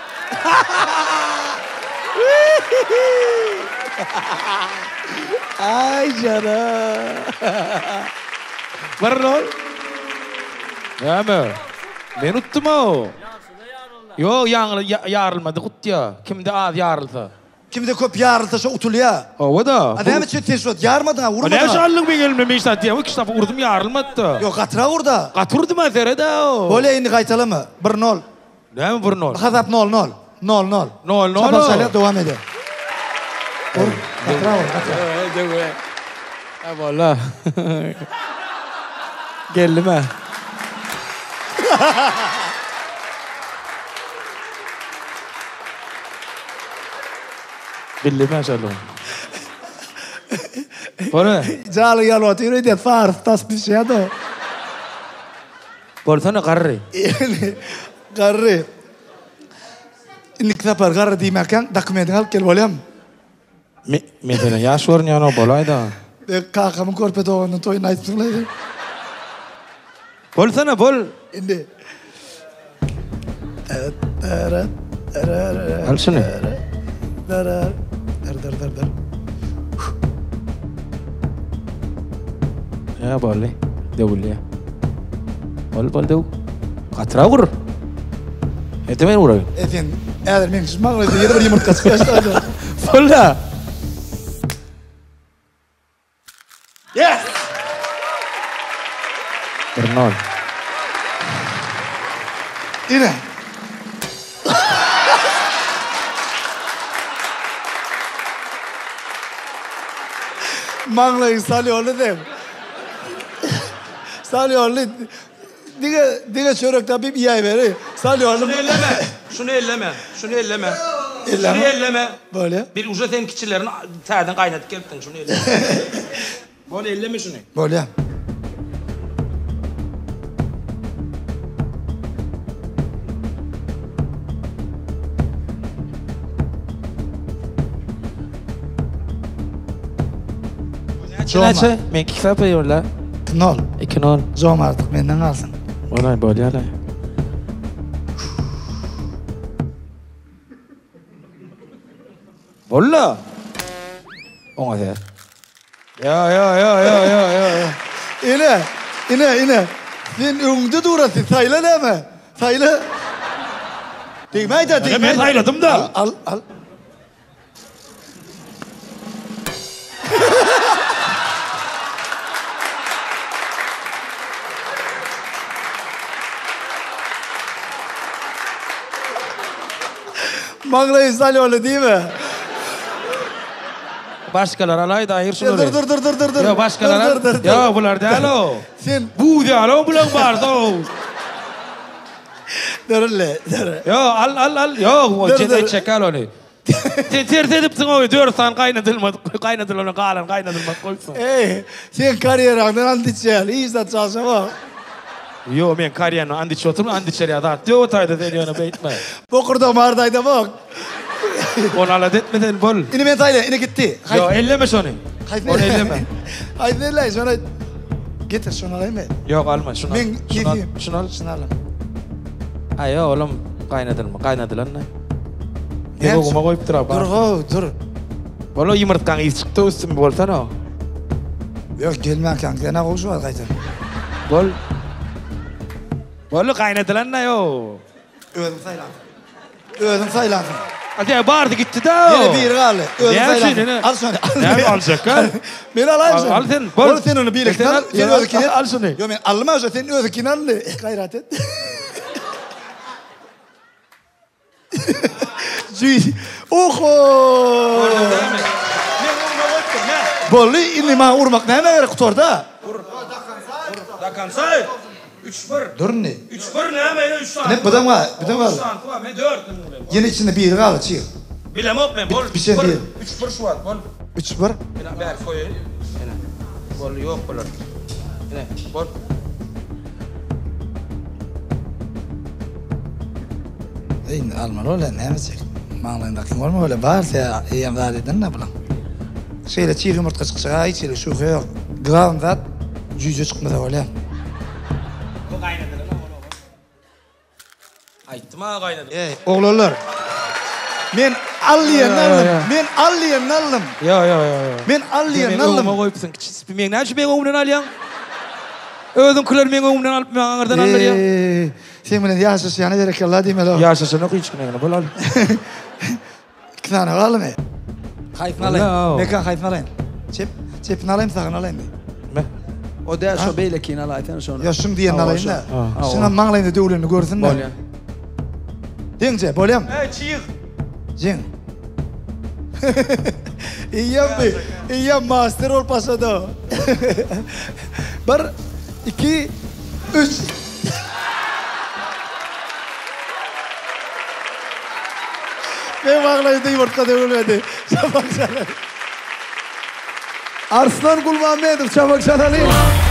Speaker 14: Ay canım. Var lan. Ya mı? Ben unuttum o. Yok yarılmadı kut ya. Kimde az yarılsa.
Speaker 1: Kimde köp yarılsa şu utul ya.
Speaker 14: O da.
Speaker 1: Adamı çetin şu yarmadın ha vurmadın
Speaker 14: Ne
Speaker 1: ha.
Speaker 14: şallık bir gelmemiş zaten ya. İki defa vurdum yarılmadı.
Speaker 1: Yok katıra vurdu.
Speaker 14: Katırdım ben serede o.
Speaker 1: Böyle indi kaytalı mı? 1-0.
Speaker 14: Ne mi 1-0?
Speaker 1: Hazap 0-0. 0-0.
Speaker 14: 0-0.
Speaker 1: Çapak sayla devam ediyor. Vur. Katıra vur. Katıra.
Speaker 14: Ha valla. Geldim ha. Bildim ha şallık. Bora.
Speaker 12: Jalı gel oturuyor diye Fars tas bir şey adı.
Speaker 14: Bolsana qarri.
Speaker 12: Qarri. İlk sefer qarri deymeken dokumentin alıp gel bolyam.
Speaker 14: Mesela yaş görünýän bolayda.
Speaker 12: Kakamın korpet oğlanın toyunu ayıpsınlaydı.
Speaker 14: Bolsana bol.
Speaker 12: Indi. Evet.
Speaker 14: Al şunu.
Speaker 12: Dar.
Speaker 14: Ya bolly. Dewul ya. Bol dew. Qatra vur. Etemen vur.
Speaker 12: Efendim, eğer men şişmanlaydı yedi bir yumurta çıkıştı.
Speaker 14: Bolla.
Speaker 12: Yes!
Speaker 14: Bernal.
Speaker 12: Yine. Manglayı salıyorlu dem. Salıyorlu. Diga çörükte bir yay veri. Salıyorlu.
Speaker 14: Şunu elleme. Şunu elleme.
Speaker 12: Elleme.
Speaker 14: Şunu elleme.
Speaker 12: Böyle.
Speaker 14: Bir uca temkiçilerini sağdan kaynatıp geliptin. Şunu elleme. Böyle elleme şunu.
Speaker 12: Böyle.
Speaker 14: Neçe? Men kitap yiyorlar.
Speaker 12: Knol.
Speaker 14: 2-0.
Speaker 12: Zom artık benden kalsın.
Speaker 14: Olay böyle alay. Bolla. Ona der. Ya.
Speaker 12: İne. Sen öňde durasın. Sayla deme. Sayla. Değmey de.
Speaker 14: Ben sayladım da.
Speaker 12: Al. Manglayı salıyorlu değil mi?
Speaker 14: Başkalar alay dair şunu.
Speaker 12: Dur.
Speaker 14: Ya başkalar.
Speaker 12: Dur.
Speaker 14: Ya bunlar değil o.
Speaker 12: Sen
Speaker 14: bu değil o bulan vardı o.
Speaker 12: Dur.
Speaker 14: Ya al. Ya o cennet çekal onu. Tert edipsin o 4 san kaynatılmadı kaynatılmak koysun.
Speaker 12: Sen kariyerangdan andiçel. İyi de çalışma.
Speaker 14: Yo men kariyerni andiç oturma andiçer da. Yo tayda deniyorna beytme.
Speaker 12: Bokurda mardayda bak.
Speaker 14: Onu alat etmeden bol.
Speaker 12: İni ben tayla, ini gitti.
Speaker 14: Yo elleme şunu. Onu elleme.
Speaker 12: Haydi elley, şuna getir, şunu alayım mı?
Speaker 14: Yok alma, şunu al.
Speaker 12: Ben gideyim.
Speaker 14: Şunu al.
Speaker 12: Şunu alayım.
Speaker 14: Ay yo oğlum kaynadılan ne? Ne kokuma koyup dur abi.
Speaker 12: Dur.
Speaker 14: Bolo yumurtkan iz çıktı üstüme bolsana.
Speaker 12: Yok gelme kanka, ne koşu var kaydır.
Speaker 14: Bol. Bolo kaynadılan ne yo?
Speaker 12: Ödüm saylansın.
Speaker 14: Hadi bağırdı gitti da.
Speaker 12: Yine bir galı. Ödüm saylansın. Al şunu.
Speaker 14: Ne alacak ha?
Speaker 12: Ben alayım şunu.
Speaker 14: Al sen.
Speaker 12: Bol sen onu birlikte al. Sen ödükini
Speaker 14: al şunu.
Speaker 12: Yo ben alma şunu. Sen ödükini al. Gayret et. Oho! Bollu inni ma urmak ne gerek kutorda?
Speaker 14: Dakansay. 3-1.
Speaker 12: Dur ne?
Speaker 14: 3-1 ne ama 3 saat.
Speaker 12: Ne budam var?
Speaker 14: Ben 4.
Speaker 12: Yine içinde bir galı çık.
Speaker 14: Bilemem ben bol.
Speaker 12: Bir şey değil.
Speaker 14: 3-1 şu an bol.
Speaker 12: 3-1.
Speaker 14: Yine ber koy. Yine. Bol yok bol. Yine bol.
Speaker 12: Ey alman öyle ne yapacak? Mağlayındaki var mı öyle? Varsa ya iyiyem daha dedin ne bulan? Şeyle çiğ yumurtka çıksa içeri şu yok. Gılan zat cüce çıkmadı öyle.
Speaker 14: Bu kaynadı lan onu. Aytım ha kaynadı.
Speaker 12: Oğlanlar. Men alliyen alım. Men alliyen alım.
Speaker 14: Ya.
Speaker 12: Men alliyen alım.
Speaker 14: Men koyupsun. Men näçe men öňümden alýan? Özüm küler men öňümden alyp men aňardan alýan.
Speaker 12: Sen bilen yaşaşyana berek Allah diýmeli.
Speaker 14: Yaşaşyna hiçkine bol al.
Speaker 12: Knana alayım. Hayfna alayım.
Speaker 14: No.
Speaker 12: Mekan hayfna alayım. Çep alayım sağın alayım.
Speaker 5: Me. O da şu beylekin alaytan şonu.
Speaker 12: Ya şun diyen alayım da. Şuna mağlayında döwleni görsün de.
Speaker 5: Bolyan.
Speaker 12: Deňçe, bolyam.
Speaker 14: Çiğ.
Speaker 12: Jing. İyiyem master ol pasada. 1, 2, 3. Ben mağlayında yumurtka dövülmedi.
Speaker 2: Arslan Gulmamedov çabuk çalalım.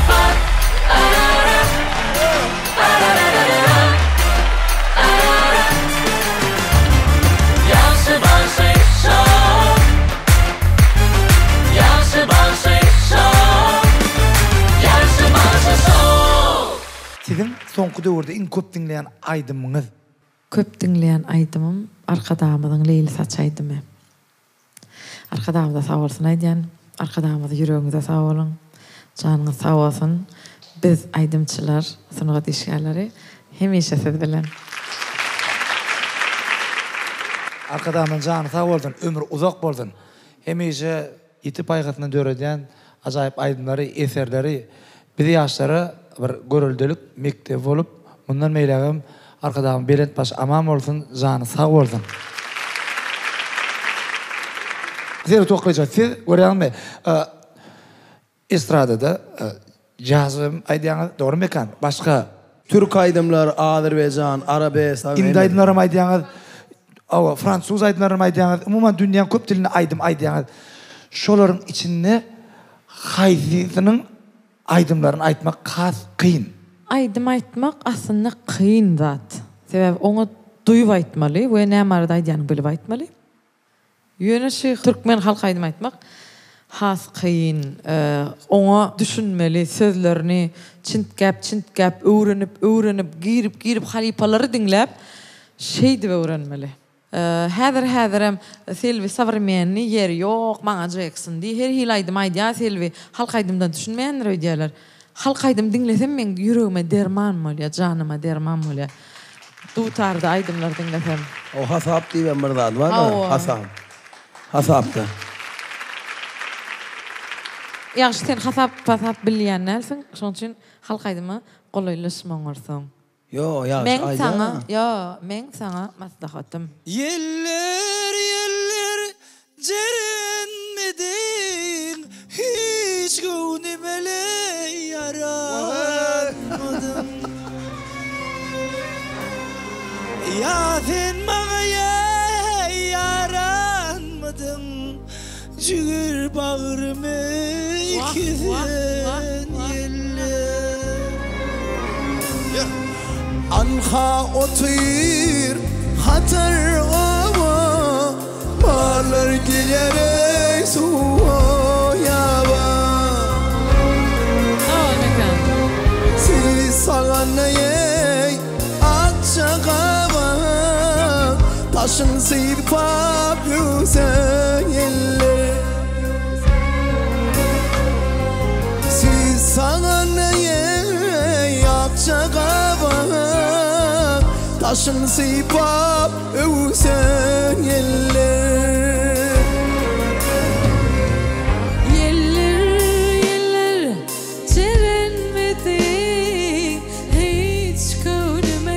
Speaker 12: Sizin soňky döwürde iň köp dinleýän aýdymyňyz?
Speaker 3: Köp dinleyen aydımım arkadağımızın Leyli Saç aydımı. Arkadağımıza sağ olsun aydiyan. Arkadağımıza yüreğinize sağ olun. Canınız sağ olsun. Biz aydımçılar, sunuğa dişgärleri hemişe siz bilen.
Speaker 12: Arkadağımın canı sağ bolsun, ömür uzak bolsun. Hemişe iti paýgatyny döredýän ajaýyp aydymlary, eserleri bizi ýaşlara bir görüldülük mektep bolup, bundan meýlegim arkadağım belent baş aman bolsun, canı sağ bolsun. Zeri toklayacak. Siz görýärmi? Estradada jazım aýdýaňyz doğru mekan? Başka
Speaker 5: Türk aydımlar, Azerbaycan, Arabesk,
Speaker 12: Indi aydymlarym aýdýaňyz, Fransuz aydymlarym aýdýaňyz, umuman dünýäň köp dilini aýdýaňyz. Şolaryň içinde haýsynyň aydymlaryny aýtmak has kıyın.
Speaker 3: Aydım aytmak aslında kıyın zat. Sebäbi onu duyup aýtmaly we näme aýdýanyny bilip aýtmaly. Ýöne Türkmen halk aydym aýtmak has kıyın. Onu düşünmeli, sözlerini çintgäp, öwrenip, girip halipalary dinläp şeýdi öwrenmeli. Häzir Selvi savremeni ýeri ýok, maňa jaksyn diýip her hil aýdym aýdýar Selvi halk aýdymdan düşünmeýänler öýdýärler. Halk aydym dinlesem men ýüregime derman bolýar, janyma derman bolýar. Dutarda aydymlar dinlesem.
Speaker 5: O hasap diýen bir zat bar da, hasap. Hasapda.
Speaker 3: Ýaşy sen hasap bilýän näsin? Şoň üçin halk aydymy golaýlaşmaňarsyň.
Speaker 5: Yo, ya
Speaker 3: Men sana maslahatım.
Speaker 13: Yeller cerenmedin, hiç gönlümele yaranmadın. Ya sen bana yaranmadın, cügür bağrımı kesen yeller. Anha otur hatar ama marlar gelerek soğuyaba. Siz sağanayay açakaba taşın sıyırpap yüzen yeller. Siz sağanayay açakaba taşın sıypap öwsen yeller.
Speaker 3: Yeller cerenmedin, hiç gönlüme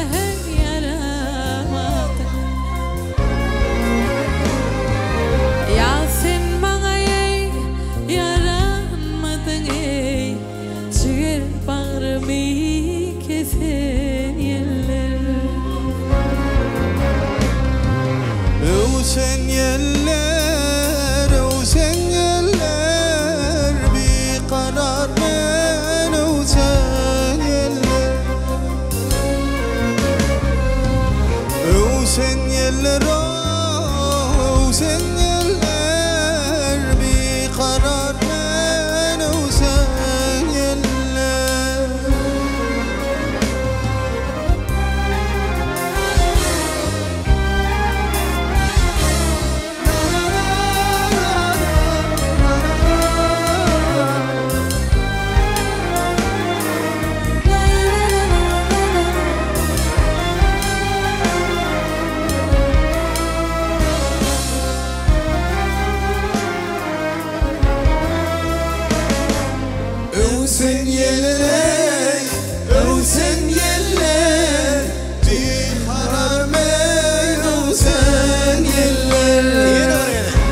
Speaker 3: yaramadın. Ya sen bana yaranmadın ey, çığır bağrımı kesen yeller.
Speaker 13: Öwsen yeller bir karar men öwsen yeller. Öwsen yeller bir karar men öwsen yeller. Öwsen yeller bir karar men öwsen yeller.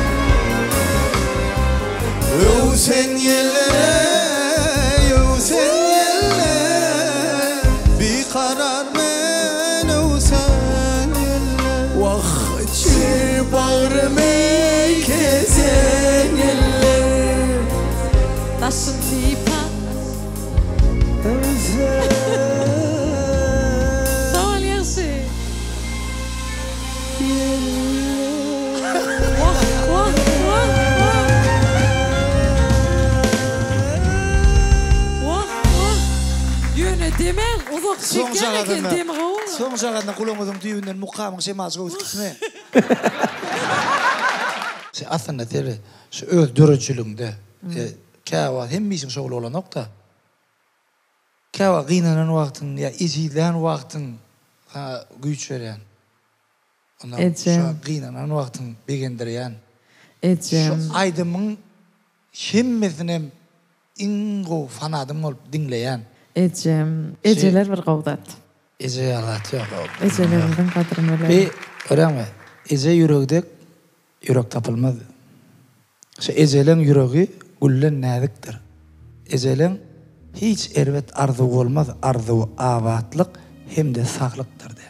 Speaker 13: Öwsen yeller bir karar men öwsen yeller. Wah çir bağrımı kesen yeller.
Speaker 3: uzak
Speaker 12: Son
Speaker 3: çekken eken
Speaker 12: jagadan.
Speaker 3: demi gawa.
Speaker 12: Son jagadan kulağımızın düğünden mukamın semazı gitme. Se aslında teri şu öz dörücülüğünde kava hemmisin şoğlu olan nokta. Kava gıynanan vaktin ya izilen vaktin güç veren. Şu gıynanan vaktin begendiriyen. Şu aydımın hemmesine ingo fanadım olup dinleyen.
Speaker 3: Eceler bir qavdat.
Speaker 12: Ece alat yok.
Speaker 3: Ecelerimizin qadrini öyle.
Speaker 12: Bir öğrenme. Ece yürekdek yürek tapılmaz. Şu ecelen yüreği güllen naziktir. Ecelen hiç ervet arzu olmaz. Arzu avatlık hem de sağlıktır de.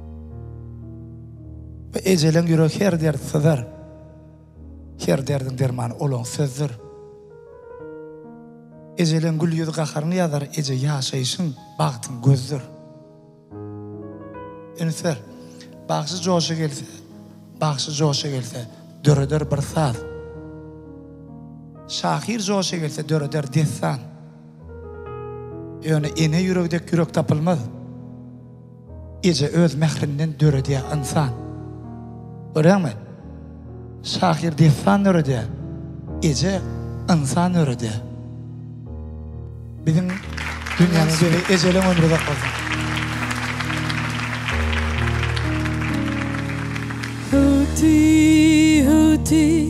Speaker 12: Ve ecelen yüreği her dert sızar. Her derdin dermanı olan sözdür. Ecelen gül yüzü qaharını yazar. Ece yaşayışın baktın gözdür. Ünser, bakşı coşa gelse, döröder bir saz. Şahir coşa gelse, döröder destan. Yani ene yürekdek yürek tapılmaz. Ece öz mehrinden dörödeye insan. Öyle mi? Şahir destan dörödeye. Ece insan dörödeye. Bizim dünyamız böyle ecelen ömrü de kaldı.
Speaker 15: Huti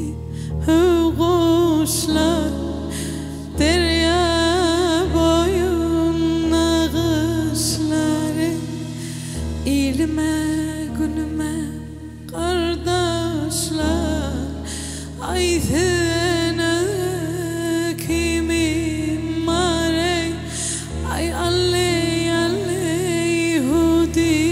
Speaker 15: huguşlar derya boyun ağışları ilme günüme kardeşler aythene kimim mare ay alle hudi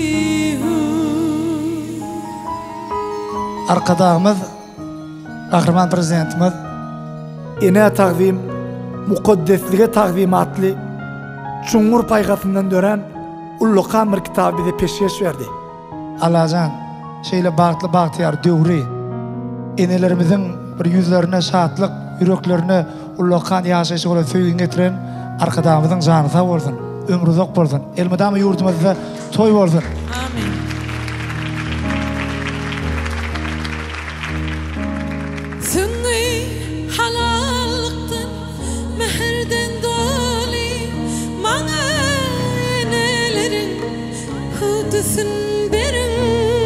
Speaker 12: Arkadağımız, kahraman prezidentimiz ene takvim, mukaddesliğe takvimatlı Cumhur Paygasından dören Ulluqa bir kitabı bize peşkeş verdi. Alacan, şeyle bağıtlı bağıtıyar dövri, enelerimizin bir yüzlerine şahatlık, yüreklerine Ulluqa'nın yaşayışı olarak söyün getiren arkadağımızın canı sağ olsun, ömrü zok olsun, elmadamı yurdumuzda toy olsun.
Speaker 3: Amin.
Speaker 15: Sünni halallıktın meherden dali Mana enelerin hıdısın berin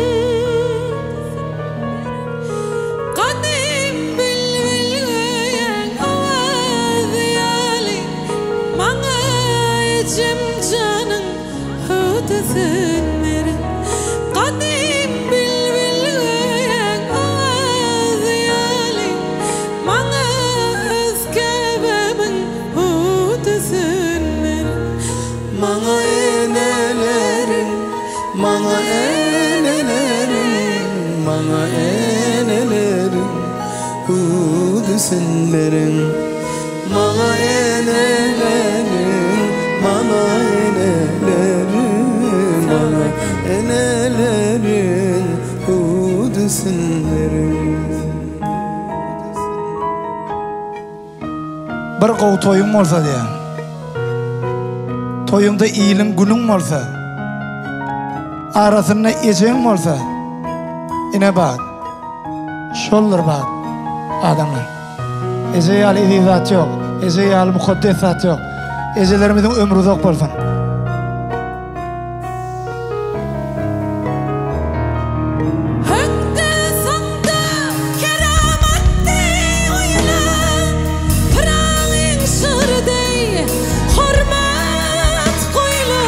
Speaker 15: Qadim bilbilgeyen avaziyali Mana ecem canın hıdısın berin Qadim bilbilgeyen avaziyali Mana özkebemin hıdısın berin
Speaker 13: Mana enelerin, mana enelerin, mana enelerin hudüsünlerin. Mana enelerin, mana enelerin, mana enelerin hudüsünlerin.
Speaker 12: Bir qow toyun olsa diye. Toyunda iyilin günün olsa, arasında ecen olsa, ine bak, şollar bak, adamlar. Eceyal izizat yok, eceyal mukaddesat yok. Ecelerimizin ömrü zok olsun.
Speaker 15: Hökte sonda keramatli oyla Pırağın sürdey hürmet koyla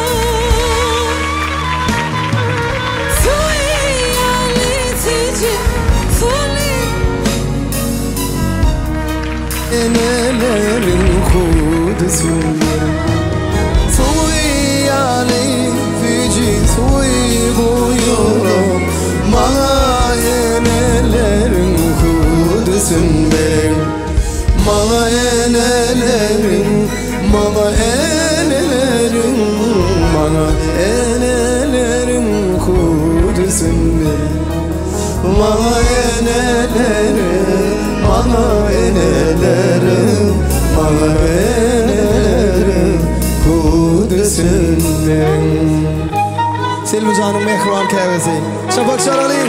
Speaker 15: Suyali tici suli
Speaker 13: Enelerin hudüsünlerin. Soğuk merin
Speaker 5: Selvi Can'ın mehriban kahvesi. Şafak Şaralin.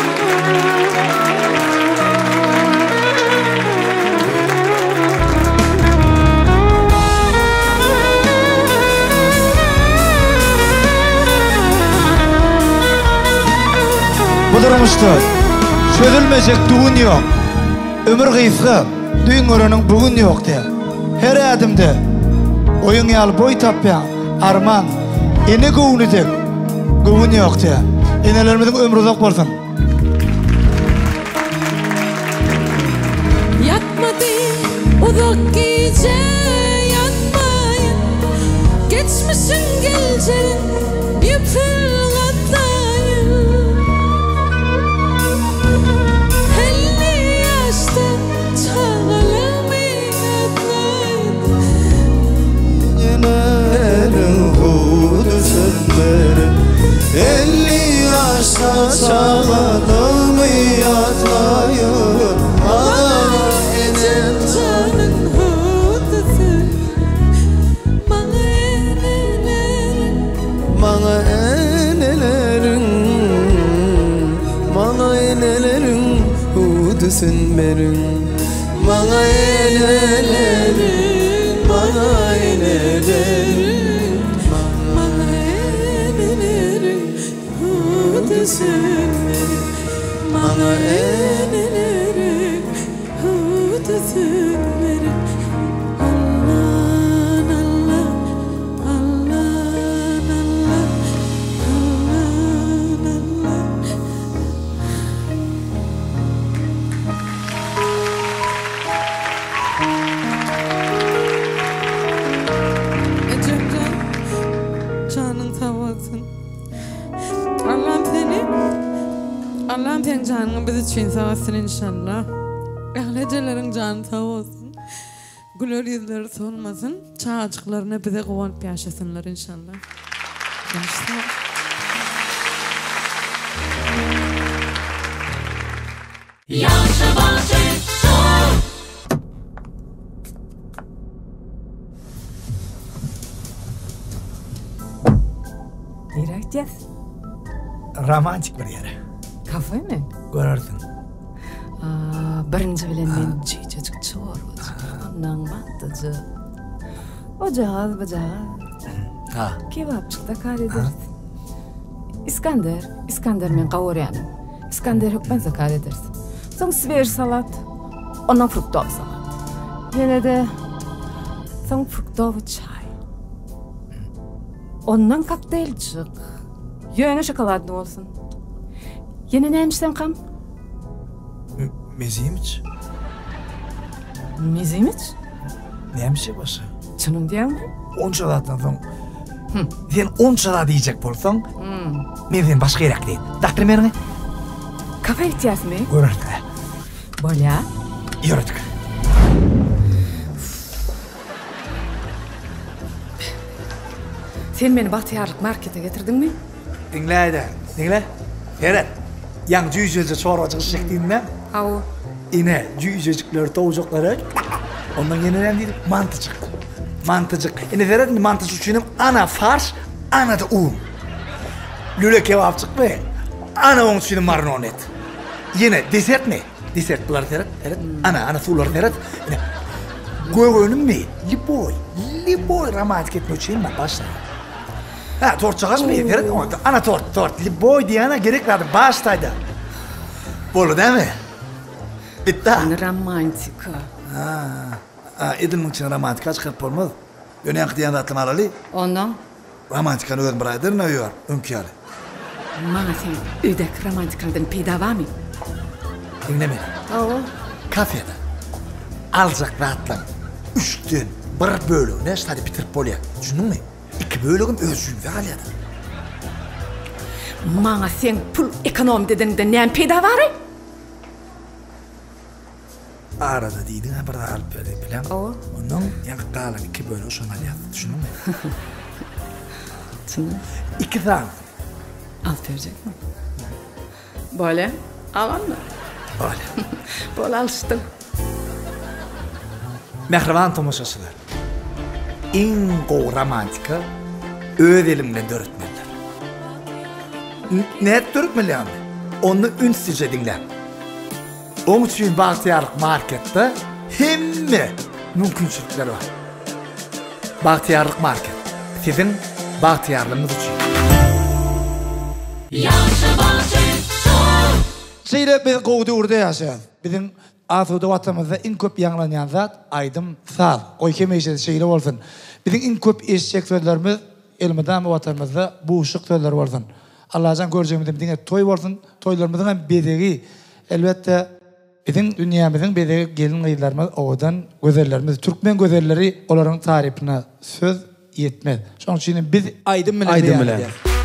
Speaker 12: Bu durmuşda çözülmeyecek düğün yok. Ömür gıyfı, düğün oranın bugün yok diye. Her adımda oyun yal boy tapyan, arman, ene gövünüdek, gövün yok diye. Enelerimizin ömrü uzak olsun.
Speaker 15: Yatmadı uzak gece yanmayın Geçmişin geleceğin yıpırgatlayın 50 yaşta çağalamayın
Speaker 13: Yenerin hudu sönmerin 50 yaşta çağladım yatlayın
Speaker 15: Canın hudası Bana
Speaker 13: enelerin hudu sönmerin Bana enelerin hudu sönmerin Bana enelerin hudu sönmerin Allah Allah Allah Allah
Speaker 3: Ecemcan, canın sağ olsun. Allah'ım senin canını biz için sağ olsun inşallah. Ehlecelerin canı sağ olsun. Güler yüzleri solmasın. Çağcıklarına bize kovanıp yaşasınlar inşallah. Gençler.
Speaker 6: Yaşa Bahçe Show.
Speaker 16: Nereye gideceğiz?
Speaker 12: Romantik bir yere.
Speaker 16: Kafe mi?
Speaker 12: Görürsün.
Speaker 16: Birinci bilen men çiçecik çoğur. Ondan battıcı. Ocağız bacağız.
Speaker 12: Ha.
Speaker 16: Kebapçıkta kar ederiz. İskender men kavuryanım. İskender hükmense kar ederiz. Son siber salat. Ondan fruktov salat. Yine de son fruktov çay. Ondan kokteylcik. Yöne şokoladlı olsun. Yine neymiş sen kam?
Speaker 12: Mezimiç.
Speaker 16: Mezimiç?
Speaker 12: Neymiş ya başı?
Speaker 16: Çınım diyen mi?
Speaker 12: 10 şalattan son. Sen 10 şalat diyecek bolsan, men sen başka yere gideyim. Daktır meni?
Speaker 16: Kafe ihtiyacı mı?
Speaker 12: Görürsün.
Speaker 16: Bolya?
Speaker 12: Yürüdük.
Speaker 16: Sen beni Bahtiyarlık markete getirdin mi?
Speaker 12: Dinle haydi. Dinle. Eren. Yan cüyücücü çorbacık şeklinde.
Speaker 16: Avu.
Speaker 12: Yine cüyücücükleri, tavucukları. Ondan yeniden değil, mantıcık. Mantıcık. Yine verelim mi mantıcık düşünüm? Ana farş, ana da un. Lüle kebapçık mı? Ana onun düşünüm marinonet. Yine desert mi? Desert bunlar teret. Ana sular teret. Yine göğünüm mi? Liboy romantik etme için ben başlayayım. Ha, tort çağız mı? Teret. Ana tort. Liboy diyana gerek vardı. Başlaydı. Bolu değil mi? Bitti.
Speaker 16: Romantika.
Speaker 12: Edilmek için romantika çıkarıp olmaz. Yönelik diyen de atlamalı.
Speaker 16: Ondan?
Speaker 12: Romantikanı öğren birader ne yiyor? Önkârı.
Speaker 16: Bana sen ödek romantikadan peyda var mı?
Speaker 12: Dinle beni. Kafede. Alacak rahatlan. 3'ten 1 bölüğüne hadi bitirip bolya. Düşündün mü? 2 bölüğüm özgün ve alyadı.
Speaker 16: Bana sen pul ekonomi dediğinde neyin peyda var?
Speaker 12: Arada değildin ha burada alıp böyle bilen. Onun yanık kalan 2 bölüğü son alyadı. Düşündün mü?
Speaker 16: Düşündüm.
Speaker 12: 2 tane.
Speaker 16: Alt verecek mi? Böyle alan mı?
Speaker 12: Böyle.
Speaker 16: Böyle alıştım.
Speaker 12: Mehriban tomoşasılar. En go romantika öz elimden dörtmeliler. Ne dörtmeli yani? Onu ünsüce dinle. Onun için Bahtiyarlık markette hemme mümkünçülükler var. Bahtiyarlık market. Sizin bahtiyarlığınız için. Şeyle biz kovdu urda yaşayız. Bizim Asuda vatanımızda en köp yanılanan zat aydım sağ. Oy kemeyşede şeyle olsun. Bizim en köp eşek sözlerimiz elmeden vatanımızda bu ışık sözler olsun. Allah'tan göreceğimizde bizim toy olsun. Toylarımızın hem bedegi. Elbette bizim dünyamızın bedegi gelin gıylarımız oğudan güzellerimiz. Türkmen güzelleri onların tarifine söz yetmez. Şunun için biz aydım bile.
Speaker 5: Aydım bile.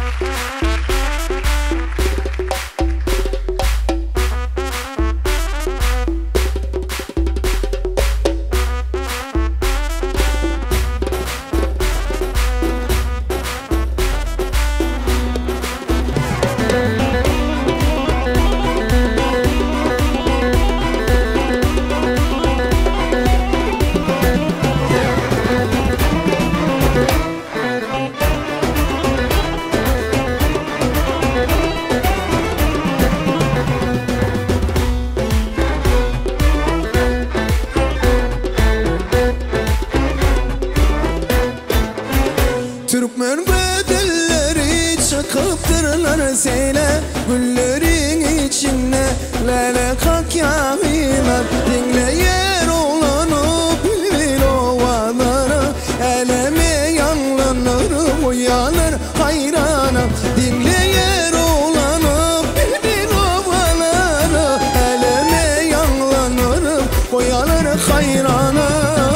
Speaker 13: Türkmen bedelleri çakıptırlar seyle güllerin içinde lele kalk yamiler dinle yer olanı bil ovaları eleme yanlanır uyanır hayrana dinle yer olanı bil ovaları eleme yanlanır uyanır hayrana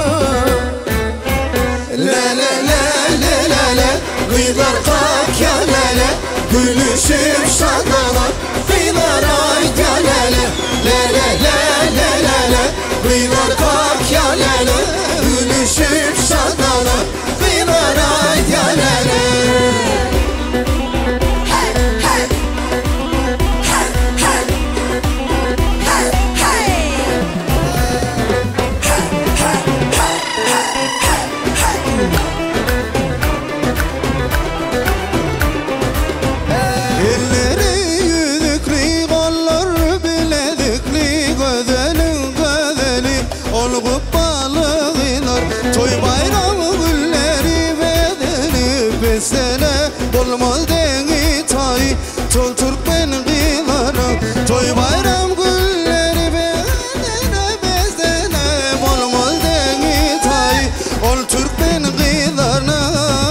Speaker 13: Kıyılar kalk ya lele Gülüşüp şadlanır Kıyılar ay ya lele Lele lele lele Kıyılar kalk ya lele Gülüşüp şadlanır Kıyılar ay ya lele Olmaz dengi tay Tol Türkmen kıyıları Toy bayram gülleri bedene bezdene Olmaz dengi tay Ol Türkmen kıyılarına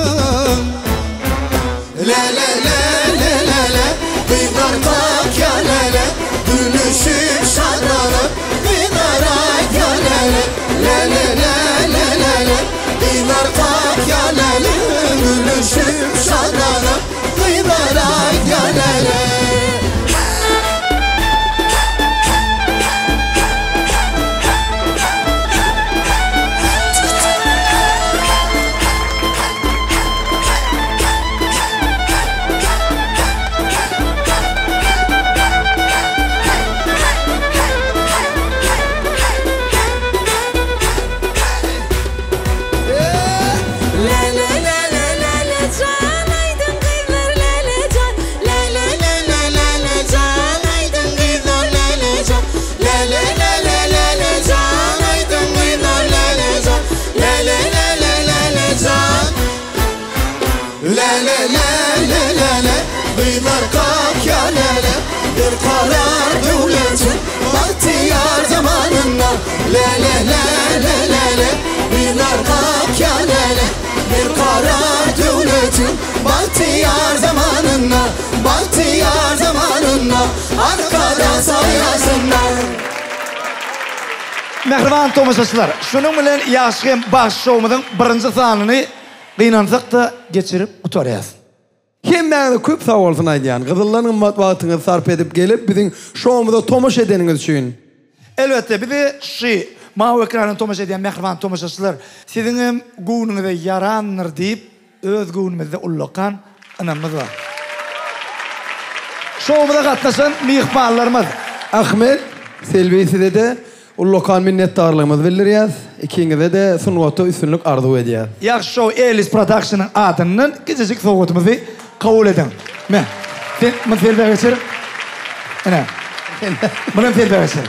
Speaker 13: Lele lele lele Kıyılar kalk ya lele Gülüşüp şadlanır Kıyılar ay ya lele Lele lele lele Kıyılar kalk ya lele Gülüşüp şadlanır Kıyılar ay ya lele Kıyılar kalk ya lele Bir karar devletin Bahtiyar zamanında Lele lele lele Kıyılar kalk ya lele Bir karar devletin Bahtiyar zamanında Bahtiyar zamanında Arkada sayasınlar
Speaker 1: Mehriban tomaşaçılar, şunun bilen yaşayan baş şovumuzun birinci sanını kıynansak da geçirip oturayız.
Speaker 5: Hem bana köp sağ olsun aydiyan. Kızıllarının matbaatını sarp edip gelip bizim şovumuza tomaş edeniniz için.
Speaker 1: Elbette bizi mavi ekranın tomaş eden mehriban tomaşaçılar sizin gününüze yaranır deyip öz günümüzde ullokan anamız var. Şovumuza katlaşan mihbarlarımız.
Speaker 5: Ahmet, Selvi size de ullokan minnettarlığımız bildiriyaz. ikinize de sunwata üstünlük arzu edýär.
Speaker 1: Yaxşı show Elis Production'ın adından gececik soğutumuzu kabul edin. Men, sen mesela geçir. Ana. Bana fel geçir.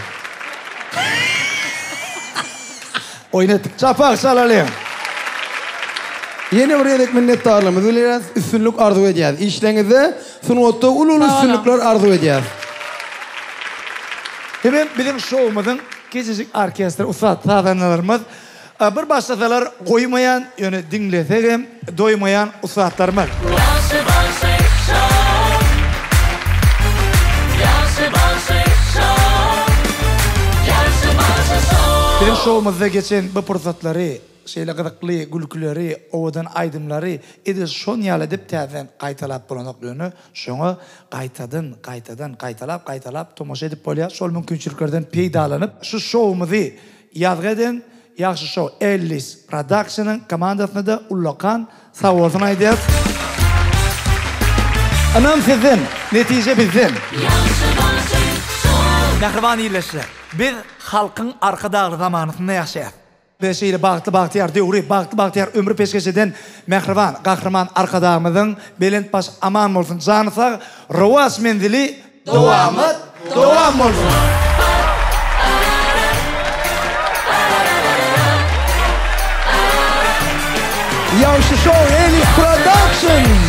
Speaker 1: Oynadık. Çapak salalım.
Speaker 5: Yeni bir yedek minnettarlığımız biliriz, üstünlük arzu edýär. İşlerinize sunwata ulul üstünlükler arzu edýär.
Speaker 1: Hemen bizim şovumuzun gececik orkestr usat tadanlarımız bir başlasalar koymayan yani dinlesem doymayan usatlarımız. Bizim şovumuzda geçen bu fırsatları, şeyle gıdıklı, gülküleri, ovadan aydımları ediz şon yal edip təzən qaytalap bulanıqlığını şonu qaytalap tomoş edip bolya şol mümkünçülüklerden peydalanıp şu şovumuzu yazgıdın yaxşı şov Ellis Production'ın komandasını da ullakan sağ olsun aydiyat. Anam sizin, netice bizden. Mehriban iyileşler. Biz halkın arkada zamanısında yaşayaq. Beşiyle Bahtiyar devri, Bahtiyar ömrü peşkeşeden mehriban, kahraman arkadağımızın belent baş aman olsun. Canı sağ, Ravas mendili, devam olsun.
Speaker 5: Yaxşı show Elis Production.